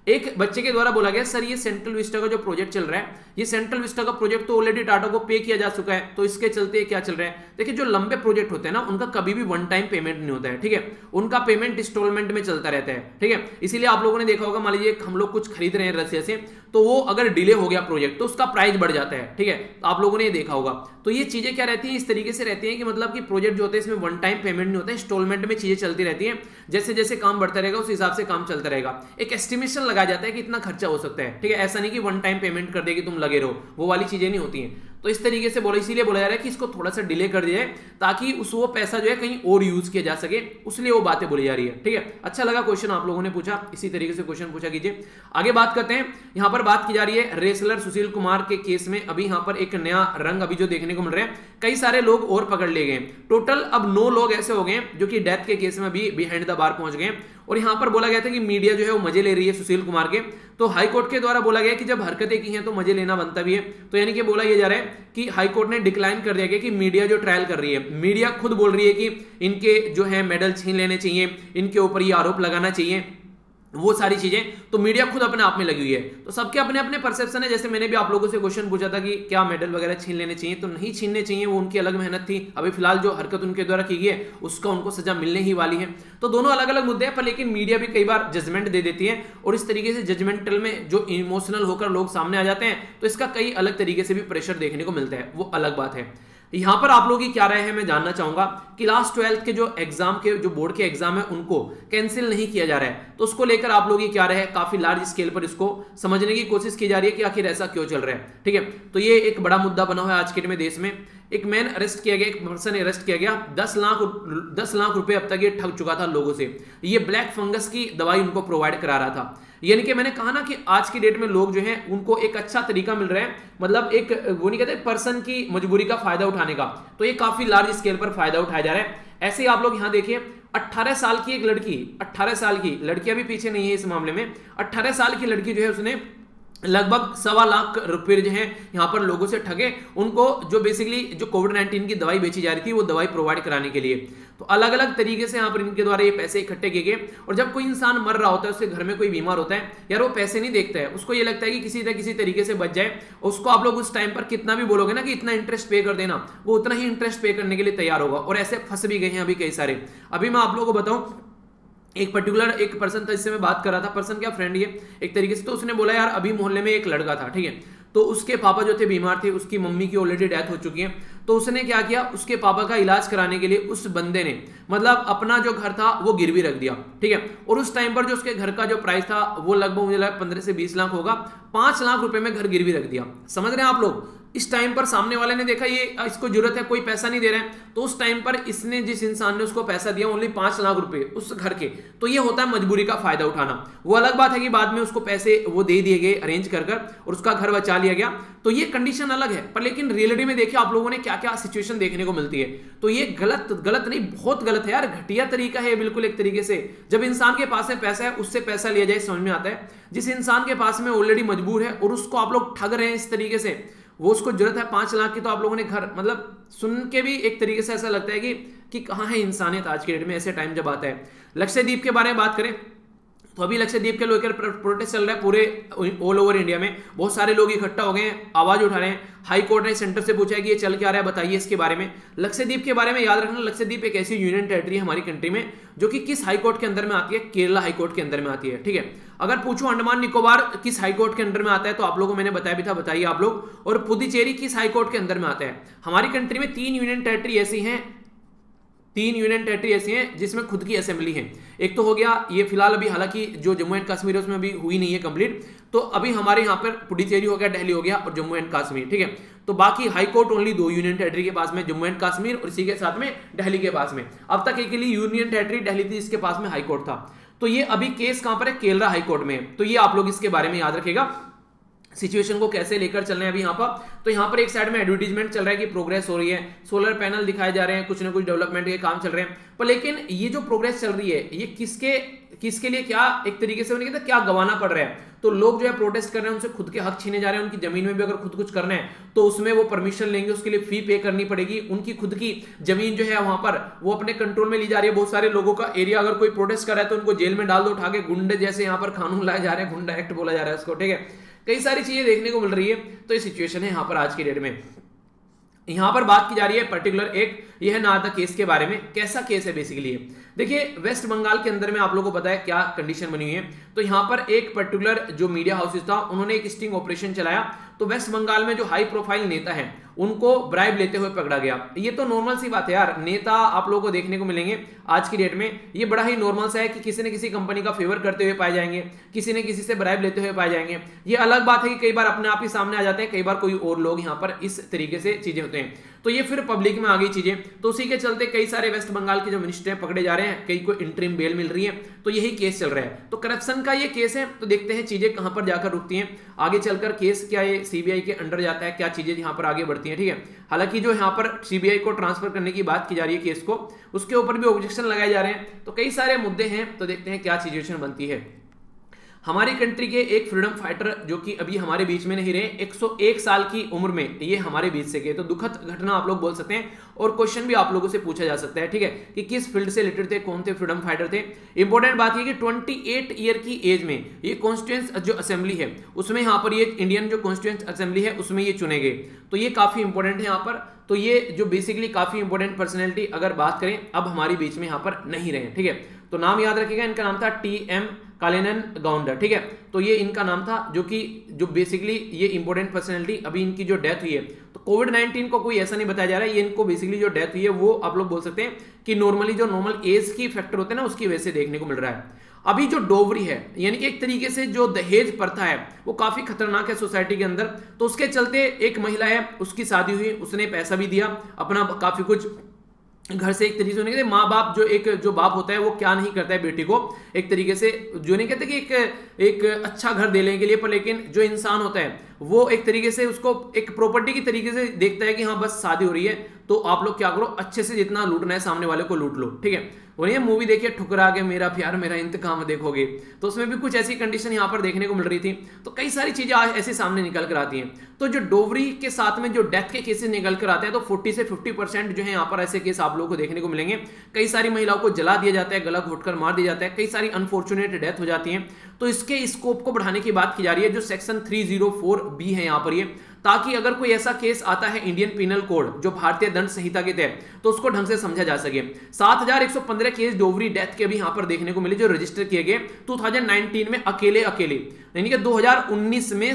एक बच्चे के द्वारा बोला गया सर ये सेंट्रल विस्टा का जो प्रोजेक्ट चल रहा है, ये सेंट्रल विस्टा का प्रोजेक्ट तो ऑलरेडी टाटा को पे किया जा चुका है, तो इसके चलते क्या चल रहा है। देखिए जो लंबे प्रोजेक्ट होते हैं ना उनका कभी भी वन टाइम पेमेंट नहीं होता है, ठीक है, उनका पेमेंट इंस्टॉलमेंट में चलता रहता है, ठीक है। इसीलिए आप लोगों ने देखा होगा, मान लीजिए हम लोग कुछ खरीद रहे हैं रसिया से, तो वो अगर डिले हो गया प्रोजेक्ट तो उसका प्राइस बढ़ जाता है, ठीक है, तो आप लोगों ने ये देखा होगा। तो ये चीजें क्या रहती हैं, इस तरीके से रहती हैं कि मतलब कि प्रोजेक्ट जो होते हैं इसमें वन टाइम पेमेंट नहीं होता है, इंस्टॉलमेंट में चीजें चलती रहती हैं, जैसे जैसे काम बढ़ता रहेगा उस हिसाब से काम चलता रहेगा। एक एस्टिमेशन लगाया जाता है कि इतना खर्चा हो सकता है, ठीक है, ऐसा नहीं कि वन टाइम पेमेंट कर देगी तुम लगे रहो, वो वाली चीजें नहीं होती हैं। तो इस तरीके से बोला, इसीलिए बोला जा रहा है कि इसको थोड़ा सा डिले कर दिया जाए ताकि उस वो पैसा जो है कहीं और यूज किया जा सके, उसलिए वो बातें बोली जा रही है, ठीक है। अच्छा लगा क्वेश्चन आप लोगों ने पूछा, इसी तरीके से क्वेश्चन पूछा कीजिए। आगे बात करते हैं, यहां पर बात की जा रही है रेसलर सुशील कुमार के केस में। अभी यहां पर एक नया रंग अभी जो देखने को मिल रहा है, कई सारे लोग और पकड़ लिए गए, टोटल अब 9 लोग ऐसे हो गए जो कि डेथ के केस में अभी बिहाइंड द बार पहुंच गए। और यहां पर बोला गया था कि मीडिया जो है वो मजे ले रही है सुशील कुमार के, तो हाईकोर्ट के द्वारा बोला गया कि जब हरकतें की हैं तो मजे लेना बनता भी है। तो यानी कि बोला यह जा रहा है कि हाईकोर्ट ने डिक्लाइन कर दिया गया कि मीडिया जो ट्रायल कर रही है, मीडिया खुद बोल रही है कि इनके जो है मेडल छीन लेने चाहिए, इनके ऊपर ये आरोप लगाना चाहिए, वो सारी चीजें, तो मीडिया खुद अपने आप में लगी हुई है। तो सबके अपने अपने परसेप्शन है, जैसे मैंने भी आप लोगों से क्वेश्चन पूछा था कि क्या मेडल वगैरह छीन लेने चाहिए, तो नहीं छीनने चाहिए, वो उनकी अलग मेहनत थी। अभी फिलहाल जो हरकत उनके द्वारा की गई है उसका उनको सजा मिलने ही वाली है। तो दोनों अलग अलग मुद्दे हैं, पर लेकिन मीडिया भी कई बार जजमेंट दे देती है और इस तरीके से जजमेंटल में जो इमोशनल होकर लोग सामने आ जाते हैं, तो इसका कई अलग तरीके से भी प्रेशर देखने को मिलता है, वो अलग बात है। यहां पर आप लोगों की क्या राय है मैं जानना चाहूंगा कि लास्ट 12th के जो एग्जाम के जो बोर्ड के एग्जाम है उनको कैंसिल नहीं किया जा रहा है, तो उसको लेकर आप लोगों की क्या राय है। काफी लार्ज स्केल पर इसको समझने की कोशिश की जा रही है कि आखिर ऐसा क्यों चल रहा है, ठीक है। तो ये एक बड़ा मुद्दा बना हुआ है आज के डेट में। देश में एक मैन अरेस्ट किया गया, एक पर्सन अरेस्ट किया गया, 10 लाख रुपए अब तक ये ठग चुका था लोगों से। ये ब्लैक फंगस की दवाई उनको प्रोवाइड करा रहा था। यानी कि मैंने कहा ना कि आज की डेट में लोग जो हैं उनको एक अच्छा तरीका मिल रहा है, मतलब एक वो नहीं कहते पर्सन की मजबूरी का फायदा उठाने का, तो ये काफी लार्ज स्केल पर फायदा उठाया जा रहा है। ऐसे ही आप लोग यहां देखिए, 18 साल की एक लड़की, 18 साल की लड़की अभी पीछे नहीं है इस मामले में, 18 साल की लड़की जो है उसने लगभग 1.25 लाख रुपए जो है यहाँ पर लोगों से ठगे, उनको जो बेसिकली जो कोविड-19 की दवाई बेची जा रही थी वो दवाई प्रोवाइड कराने के लिए। तो अलग अलग तरीके से यहाँ पर इनके द्वारा ये पैसे इकट्ठे किए गए। और जब कोई इंसान मर रहा होता है, उसके घर में कोई बीमार होता है यार, वो पैसे नहीं देखता है, उसको ये लगता है कि किसी तरीके से बच जाए। उसको आप लोग उस टाइम पर कितना भी बोलोगे ना कि इतना इंटरेस्ट पे कर देना, वो उतना ही इंटरेस्ट पे करने के लिए तैयार होगा। और ऐसे फंस भी गए हैं अभी कई सारे। अभी मैं आप लोगों को बताऊं, एक पर्टिकुलर एक पर्सन था जिससे मैं बात कर रहा था, पर्सन क्या फ्रेंड ये एक तरीके से, तो उसने बोला यार अभी मोहल्ले में एक लड़का था, ठीक है, तो उसके पापा जो थे बीमार थे, उसकी मम्मी की ऑलरेडी डेथ हो चुकी है। तो उसने क्या किया, उसके पापा का इलाज कराने के लिए उस बंदे ने मतलब अपना जो घर था वो गिरवी रख दिया, ठीक है। और उस टाइम पर जो उसके घर का जो प्राइस था वो लगभग मुझे लगा 15 से 20 लाख होगा, 5 लाख रुपए में घर गिरवी रख दिया। समझ रहे हैं आप लोग। इस टाइम पर सामने वाले ने देखा ये इसको जरूरत है, कोई पैसा नहीं दे रहा है, तो उस टाइम पर इसने जिस इंसान ने उसको पैसा दिया ओनली 5 लाख रुपए उस घर के, तो ये होता है मजबूरी का फायदा उठाना। वो अलग बात है कि बाद में उसको पैसे वो दे दिए गए अरेंज कर और उसका घर बचा लिया गया, तो ये कंडीशन अलग है। पर लेकिन रियलिटी में देखिए आप लोगों ने क्या क्या सिचुएशन देखने को मिलती है। तो ये गलत नहीं, बहुत गलत है यार, घटिया तरीका है बिल्कुल एक तरीके से। जब इंसान के पास में पैसा है उससे पैसा लिया जाए, समझ में आता है। जिस इंसान के पास में ऑलरेडी मजबूर है और उसको आप लोग ठग रहे हैं इस तरीके से, वो उसको जरूरत है 5 लाख की, तो आप लोगों ने घर मतलब सुन के भी एक तरीके से ऐसा लगता है कि कहां है इंसानियत आज के डेट में, ऐसे टाइम जब आता है। लक्षद्वीप के बारे में बात करें तो अभी लक्षद्वीप के लेकर प्रोटेस्ट चल रहा है पूरे ऑल ओवर इंडिया में, बहुत सारे लोग इकट्ठा हो गए हैं, आवाज उठा रहे हैं। हाई कोर्ट ने सेंटर से पूछा है कि ये चल क्या रहा है, बताइए इसके बारे में। लक्षद्वीप के बारे में याद रखना, लक्षद्वीप एक ऐसी यूनियन टेरिटरी है हमारी कंट्री में जो कि किस हाई कोर्ट के अंदर में आती है, केरला हाई कोर्ट के अंदर में आती है, ठीक है। अगर पूछो अंडमान निकोबार किस हाई कोर्ट के अंदर में आता है, तो आप लोगों को मैंने बताया भी था, बताइए आप लोग। और पुदुचेरी किस हाई कोर्ट के अंदर में आता है। हमारी कंट्री में 3 यूनियन टेरिटरी ऐसी हैं, 3 यूनियन टेरिटरी ऐसी हैं जिसमें खुद की असेंबली है। एक तो हो गया ये फिलहाल अभी, हालांकि जो जम्मू एंड कश्मीर है उसमें अभी हुई नहीं है कंप्लीट, तो अभी हमारे यहाँ पर पुडुचेरी हो गया, दिल्ली हो गया और जम्मू एंड कश्मीर, ठीक है। तो बाकी high court only 2 union territory के पास में, जम्मू एंड कश्मीर और इसी के साथ में दिल्ली के पास में। अब तक एक यूनियन टेरिटरी दिल्ली थी जिसके पास में हाई कोर्ट था। तो ये अभी केस कहां पर है, केरला हाई कोर्ट में। तो ये आप लोग इसके बारे में याद रखेगा। सिचुएशन को कैसे लेकर चल रहे हैं अभी यहाँ पर। तो यहाँ पर एक साइड में एडवर्टीजमेंट चल रहा है कि प्रोग्रेस हो रही है, सोलर पैनल दिखाए जा रहे हैं, कुछ ना कुछ डेवलपमेंट के काम चल रहे हैं, पर लेकिन ये जो प्रोग्रेस चल रही है ये किसके लिए क्या एक तरीके से उन्हें क्या गंवाना पड़ रहा है। तो लोग जो है प्रोटेस्ट कर रहे हैं, उनसे खुद के हक छीने जा रहे हैं, उनकी जमीन में भी अगर खुद कुछ करना है तो उसमें वो परमिशन लेंगे, उसके लिए फी पे करनी पड़ेगी, उनकी खुद की जमीन जो है वहां पर वो अपने कंट्रोल में ली जा रही है। बहुत सारे लोगों का एरिया अगर कोई प्रोटेस्ट कर रहा है तो उनको जेल में डाल दो उठा के, गुंडे जैसे यहाँ पर कानून लाए जा रहे हैं, गुंडा एक्ट बोला जा रहा है उसको, ठीक है। कई सारी चीजें देखने को मिल रही है। तो ये सिचुएशन है यहाँ पर आज की डेट में। यहां पर बात की जा रही है पर्टिकुलर एक यह नादा केस के बारे में। कैसा केस है बेसिकली ये देखिए, वेस्ट बंगाल के अंदर में आप लोगों को पता है क्या कंडीशन बनी हुई है। तो यहां पर एक पर्टिकुलर जो मीडिया हाउसेस था उन्होंने एक स्टिंग ऑपरेशन चलाया। तो वेस्ट बंगाल में जो हाई प्रोफाइल नेता है उनको ब्राइब लेते हुए पकड़ा गया। ये तो नॉर्मल सी बात है यार, नेता आप लोगों को देखने को मिलेंगे आज की डेट में। ये बड़ा ही नॉर्मल सा है कि किसी न किसी कंपनी का फेवर करते हुए पाए जाएंगे, किसी न किसी से ब्राइब लेते हुए पाए जाएंगे। ये अलग बात है कि कई बार अपने आप ही सामने आ जाते हैं, कई बार कोई और लोग यहाँ पर इस तरीके से चीजें होते हैं। तो ये फिर पब्लिक में आ गई चीजें। तो उसी के चलते कई सारे वेस्ट बंगाल के जो मिनिस्टर पकड़े जा रहे हैं, कई को इंटरिम बेल मिल रही है। तो यही केस चल रहा है। तो करप्शन का ये केस है। तो देखते हैं चीजें कहां पर जाकर रुकती हैं, आगे चलकर केस क्या ये सीबीआई के अंडर जाता है, क्या चीजें यहाँ पर आगे बढ़ती हैं, ठीक है। हालांकि जो यहाँ पर सीबीआई को ट्रांसफर करने की बात की जा रही है केस को, उसके ऊपर भी ऑब्जेक्शन लगाए जा रहे हैं। तो कई सारे मुद्दे हैं। तो देखते हैं क्या सिचुएशन बनती है। हमारी कंट्री के एक फ्रीडम फाइटर जो कि अभी हमारे बीच में नहीं रहे, 101 साल की उम्र में ये हमारे बीच से गए। तो दुखद घटना आप लोग बोल सकते हैं। और क्वेश्चन भी आप लोगों से पूछा जा सकता है, ठीक है, कि किस फील्ड से रिलेटेड थे, कौन थे फ्रीडम फाइटर थे। इंपॉर्टेंट बात ये कि 28 ईयर की एज में ये कॉन्स्टिट्यूएंट जो असेंबली है उसमें यहाँ पर ये इंडियन जो कॉन्स्टिट्यूएंट असेंबली है उसमें ये चुने गए। तो ये काफी इंपॉर्टेंट है यहाँ पर। तो ये जो बेसिकली काफी इंपॉर्टेंट पर्सनैलिटी अगर बात करें अब हमारे बीच में यहाँ पर नहीं रहे, ठीक है। तो नाम याद रखिएगा, इनका नाम था टीएम कालेनन गाउंडर, ठीक है। तो ये इनका नाम था जो बेसिकली ये इंपॉर्टेंट पर्सनैलिटी। अभी इनकी जो डेथ हुई है तो कोविड-19 को कोई ऐसा नहीं बताया जा रहा है, ये इनको बेसिकली जो डेथ हुई है वो आप लोग बोल सकते हैं कि नॉर्मली जो नॉर्मल एज की फैक्टर होते हैं ना उसकी वजह से देखने को मिल रहा है। अभी जो डोवरी है यानी कि एक तरीके से जो दहेज प्रथा है वो काफी खतरनाक है सोसाइटी के अंदर। तो उसके चलते एक महिला है, उसकी शादी हुई, उसने पैसा भी दिया, अपना काफी कुछ घर से एक तरीके से माँ बाप जो बाप होता है वो क्या नहीं करता है बेटी को एक तरीके से, जो नहीं कहते कि एक अच्छा घर देने के लिए, पर लेकिन जो इंसान होता है वो एक तरीके से उसको एक प्रॉपर्टी की तरीके से देखता है कि हाँ बस शादी हो रही है तो आप लोग क्या करो, अच्छे से जितना लूटना है सामने वाले को लूट लो, ठीक है। और ये मूवी देखिए ठुकरा के मेरा प्यार मेरा इंतकाम देखोगे, तो उसमें भी कुछ ऐसी कंडीशन यहाँ पर देखने को मिल रही थी। तो कई सारी चीजें आज ऐसे सामने निकल कर आती हैं। तो जो डोवरी के साथ में जो डेथ के केसेस निकल कर आते हैं तो 40 से 50% जो है यहाँ पर ऐसे केस आप लोगों को देखने को मिलेंगे। कई सारी महिलाओं को जला दिया जाता है, गला घोटकर मार दिया जाता है, कई सारी अनफॉर्चुनेट डेथ हो जाती है। तो इसके स्कोप को बढ़ाने की बात की जा रही है, जो सेक्शन 304B है यहाँ पर ये, ताकि अगर कोई ऐसा केस आता है इंडियन पिनल कोड जो भारतीय दंड संहिता के तहत तो उसको ढंग से समझा जा सके। 7115 केस डोवरी डेथ के भी यहां पर देखने को मिले जो रजिस्टर किए गए 2019 में अकेले यानी कि 2019 में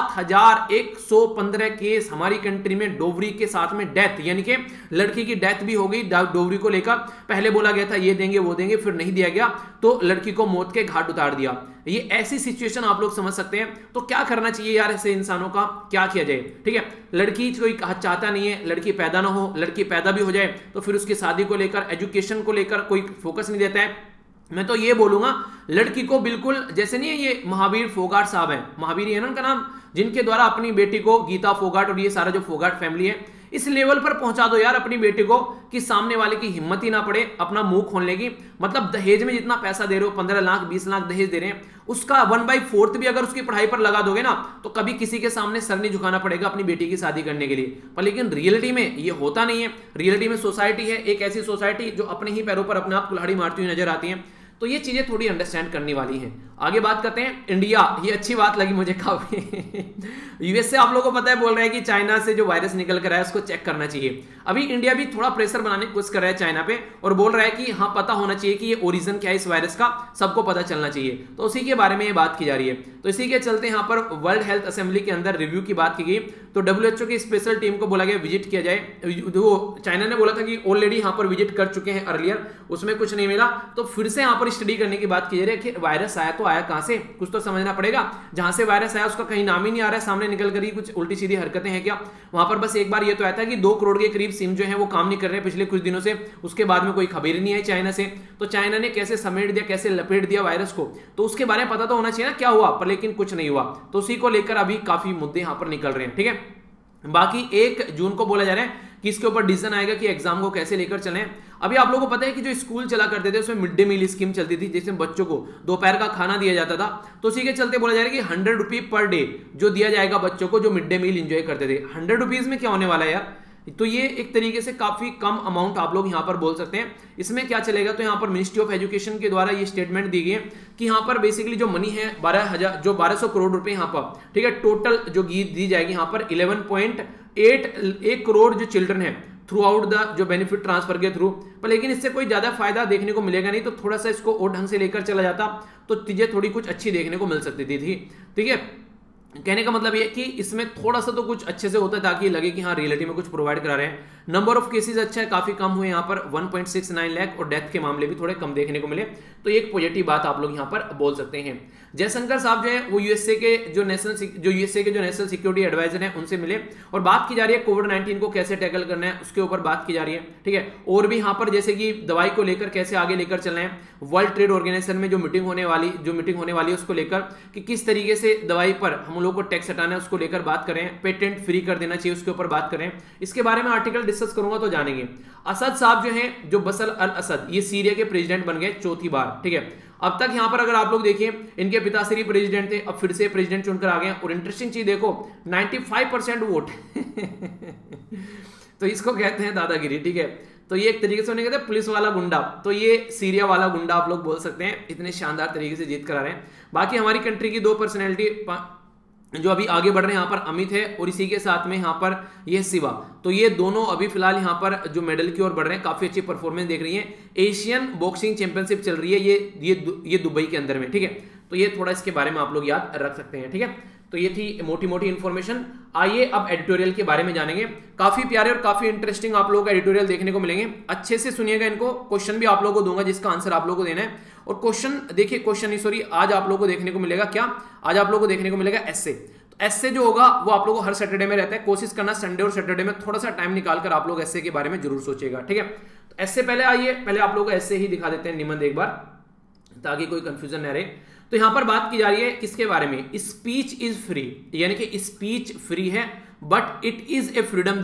7115 केस हमारी कंट्री में डोवरी के साथ में डेथ यानी कि लड़की की डेथ भी हो गई डोवरी को लेकर। पहले बोला गया था ये देंगे वो देंगे, फिर नहीं दिया गया तो लड़की को मौत के घाट उतार दिया। ये ऐसी सिचुएशन आप लोग समझ सकते हैं। तो क्या करना चाहिए यार ऐसे इंसानों का, क्या किया जाए, ठीक है। लड़की कोई चाहता नहीं है लड़की पैदा ना हो, लड़की पैदा भी हो जाए तो फिर उसकी शादी को लेकर एजुकेशन को लेकर कोई फोकस नहीं देता है। मैं तो ये बोलूंगा लड़की को बिल्कुल, जैसे नहीं है ये महावीर फोगाट साहब हैं, महावीर है ना उनका नाम, जिनके द्वारा अपनी बेटी को गीता फोगाट और ये सारा जो फोगाट फैमिली है इस लेवल पर पहुंचा दो यार अपनी बेटी को कि सामने वाले की हिम्मत ही ना पड़े अपना मुंह खोलने की। मतलब दहेज में जितना पैसा दे रहे हो 15 लाख 20 लाख दहेज दे रहे हैं, उसका 1/4 भी अगर उसकी पढ़ाई पर लगा दोगे ना तो कभी किसी के सामने सर नहीं झुकाना पड़ेगा अपनी बेटी की शादी करने के लिए। पर लेकिन रियलिटी में ये होता नहीं है। रियलिटी में सोसाइटी है एक ऐसी सोसाइटी जो अपने ही पैरों पर अपने आप कुल्हाड़ी मारती हुई नजर आती है। तो ये चीजें थोड़ी अंडरस्टैंड करने वाली हैं। आगे बात करते हैं इंडिया, ये अच्छी बात लगी मुझे काफी। यूएस से आप लोगों को पता है बोल रहा है कि चाइना से जो वायरस निकल कर आया है उसको चेक करना चाहिए। अभी इंडिया भी थोड़ा प्रेशर बनाने की कोशिश कर रहा है चाइना पे और बोल रहा है कि हाँ पता होना चाहिए कि ये ओरिजिन क्या है इस वायरस का, सबको पता चलना चाहिए। तो उसी के बारे में ये बात की जा रही है। तो इसी के चलते यहाँ पर वर्ल्ड हेल्थ असेंबली के अंदर रिव्यू की बात की गई। तो WHO की स्पेशल टीम को बोला गया विजिट किया जाए। वो चाइना ने बोला था कि ऑलरेडी यहाँ पर विजिट कर चुके हैं अर्लियर, उसमें कुछ नहीं मिला तो फिर से यहाँ पर पर स्टडी करने की बात की जा रही है कि वायरस आया तो आया कहां से, कुछ तो समझना पड़ेगा। जहां से वायरस आया उसका कहीं नाम ही नहीं आ रहा है, सामने निकल कर ही कुछ उल्टी सीधी हरकतें हैं क्या। वहां पर बस एक बार ये तो आया था कि 2 करोड़ के करीब सिम जो है वो काम नहीं कर रहे पिछले कुछ दिनों से, उसके बाद में कोई खबर ही नहीं आई चाइना से। तो चाइना ने कैसे समेट दिया, कैसे लपेट दिया वायरस को, तो उसके बारे में पता तो होना चाहिए ना क्या हुआ, पर लेकिन कुछ नहीं हुआ। तो उसी को लेकर अभी काफी मुद्दे यहां पर निकल रहे हैं, ठीक है। बाकी 1 जून को बोला जा रहा है कि इसके ऊपर डिसीजन आएगा कि एग्जाम को कैसे लेकर चलें। अभी आप लोगों को पता है कि जो स्कूल चला करते थे उसमें मिड डे मील स्कीम चलती थी, जिसमें बच्चों को दोपहर का खाना दिया जाता था। तो उसी के चलते बोला जा रहा है कि 100 रुपये पर डे जो दिया जाएगा बच्चों को जो मिड डे मील एंजॉय करते थे। 100 रुपीज में क्या होने वाला है यार, तो ये एक तरीके से काफी कम अमाउंट आप लोग यहां पर बोल सकते हैं। इसमें क्या चलेगा, तो यहां पर मिनिस्ट्री ऑफ एजुकेशन के द्वारा ये स्टेटमेंट दी गई है कि यहां पर बेसिकली जो मनी है 1200 करोड़ रुपए यहां पर, ठीक है, टोटल जो दी जाएगी यहां पर 11.8 करोड़ जो चिल्ड्रन है थ्रू आउट द जो बेनिफिट ट्रांसफर के थ्रू। पर लेकिन इससे कोई ज्यादा फायदा देखने को मिलेगा नहीं, तो थोड़ा सा इसको और ढंग से लेकर चला जाता तो चीजें थोड़ी कुछ अच्छी देखने को मिल सकती थी, ठीक है। कहने का मतलब ये कि इसमें थोड़ा सा तो कुछ अच्छे से होता है ताकि लगे कि हाँ रियलिटी में कुछ प्रोवाइड करा रहे हैं। नंबर ऑफ केसेस अच्छा है, काफी कम हुए यहाँ पर 1.69 लाख, और डेथ के मामले भी थोड़े कम देखने को मिले, तो एक पॉजिटिव बात आप लोग यहाँ पर बोल सकते हैं। जयशंकर साहब जो है वो यूएसए के जो नेशनल सिक्योरिटी एडवाइजर हैं उनसे मिले, और बात की जा रही है कोविड-19 को कैसे टैकल करना है उसके ऊपर बात की जा रही है, ठीक है। और भी यहाँ पर जैसे कि दवाई को लेकर कैसे आगे लेकर चलना है, वर्ल्ड ट्रेड ऑर्गेनाइजेशन में जो मीटिंग होने वाली है उसको लेकर कि किस तरीके से दवाई पर हम लोग को टैक्स हटाना है उसको लेकर बात करें, पेटेंट फ्री कर देना चाहिए उसके ऊपर बात करें। इसके बारे में आर्टिकल डिस्कस करूंगा तो जानेंगे। असद साहब जो हैं, जो बशर अल असद, ये सीरिया के प्रेसिडेंट बन गए 4थी बार, ठीक है। अब तक यहां पर अगर आप लोग देखिए इनके पिताश्री प्रेसिडेंट थे, अब फिर से प्रेसिडेंट चुनकर आ गए। और इंटरेस्टिंग चीज देखो 95% वोट तो इसको कहते हैं दादागिरी, ठीक है। तो ये एक तरीके से उन्हें कहते हैं पुलिस वाला गुंडा, तो ये सीरिया वाला गुंडा आप लोग बोल सकते हैं, इतने शानदार तरीके से जीत कर आ रहे हैं। बाकी हमारी कंट्री की 2 पर्सनैलिटी जो अभी आगे बढ़ रहे हैं, यहाँ पर अमित है और इसी के साथ में यहाँ पर ये शिवा, तो ये दोनों अभी फिलहाल यहाँ पर जो मेडल की ओर बढ़ रहे हैं, काफी अच्छी परफॉर्मेंस देख रही है। एशियन बॉक्सिंग चैंपियनशिप चल रही है ये दुबई के अंदर में, ठीक है। तो ये थोड़ा इसके बारे में आप लोग याद रख सकते हैं, ठीक है। तो ये थी मोटी मोटी इंफॉर्मेशन। आइए अब एडिटोरियल के बारे में जानेंगे। काफी प्यारे और काफी इंटरेस्टिंग आप लोगों का एडिटोरियल देखने को मिलेंगे, अच्छे से सुनिएगा इनको। क्वेश्चन भी आप लोगों को दूंगा जिसका आंसर आप लोगों को देना है। और आज आप लोगों को देखने को मिलेगा क्या, आज आप लोगों को देखने को मिलेगा एस्से। एस्से जो होगा वो आप लोगों को हर सैटरडे में रहता है, कोशिश करना संडे और सैटरडे में थोड़ा सा टाइम निकालकर आप लोग एस्से के बारे में जरूर सोचेगा, ठीक है। तो एस्से पहले आप लोगों को एस्से ही दिखा देते हैं निबंध एक बार, ताकि कोई कंफ्यूजन न रहे। तो यहां पर बात की जा रही है किसके बारे में, स्पीच इज फ्री, यानी कि स्पीच फ्री है but it is a freedom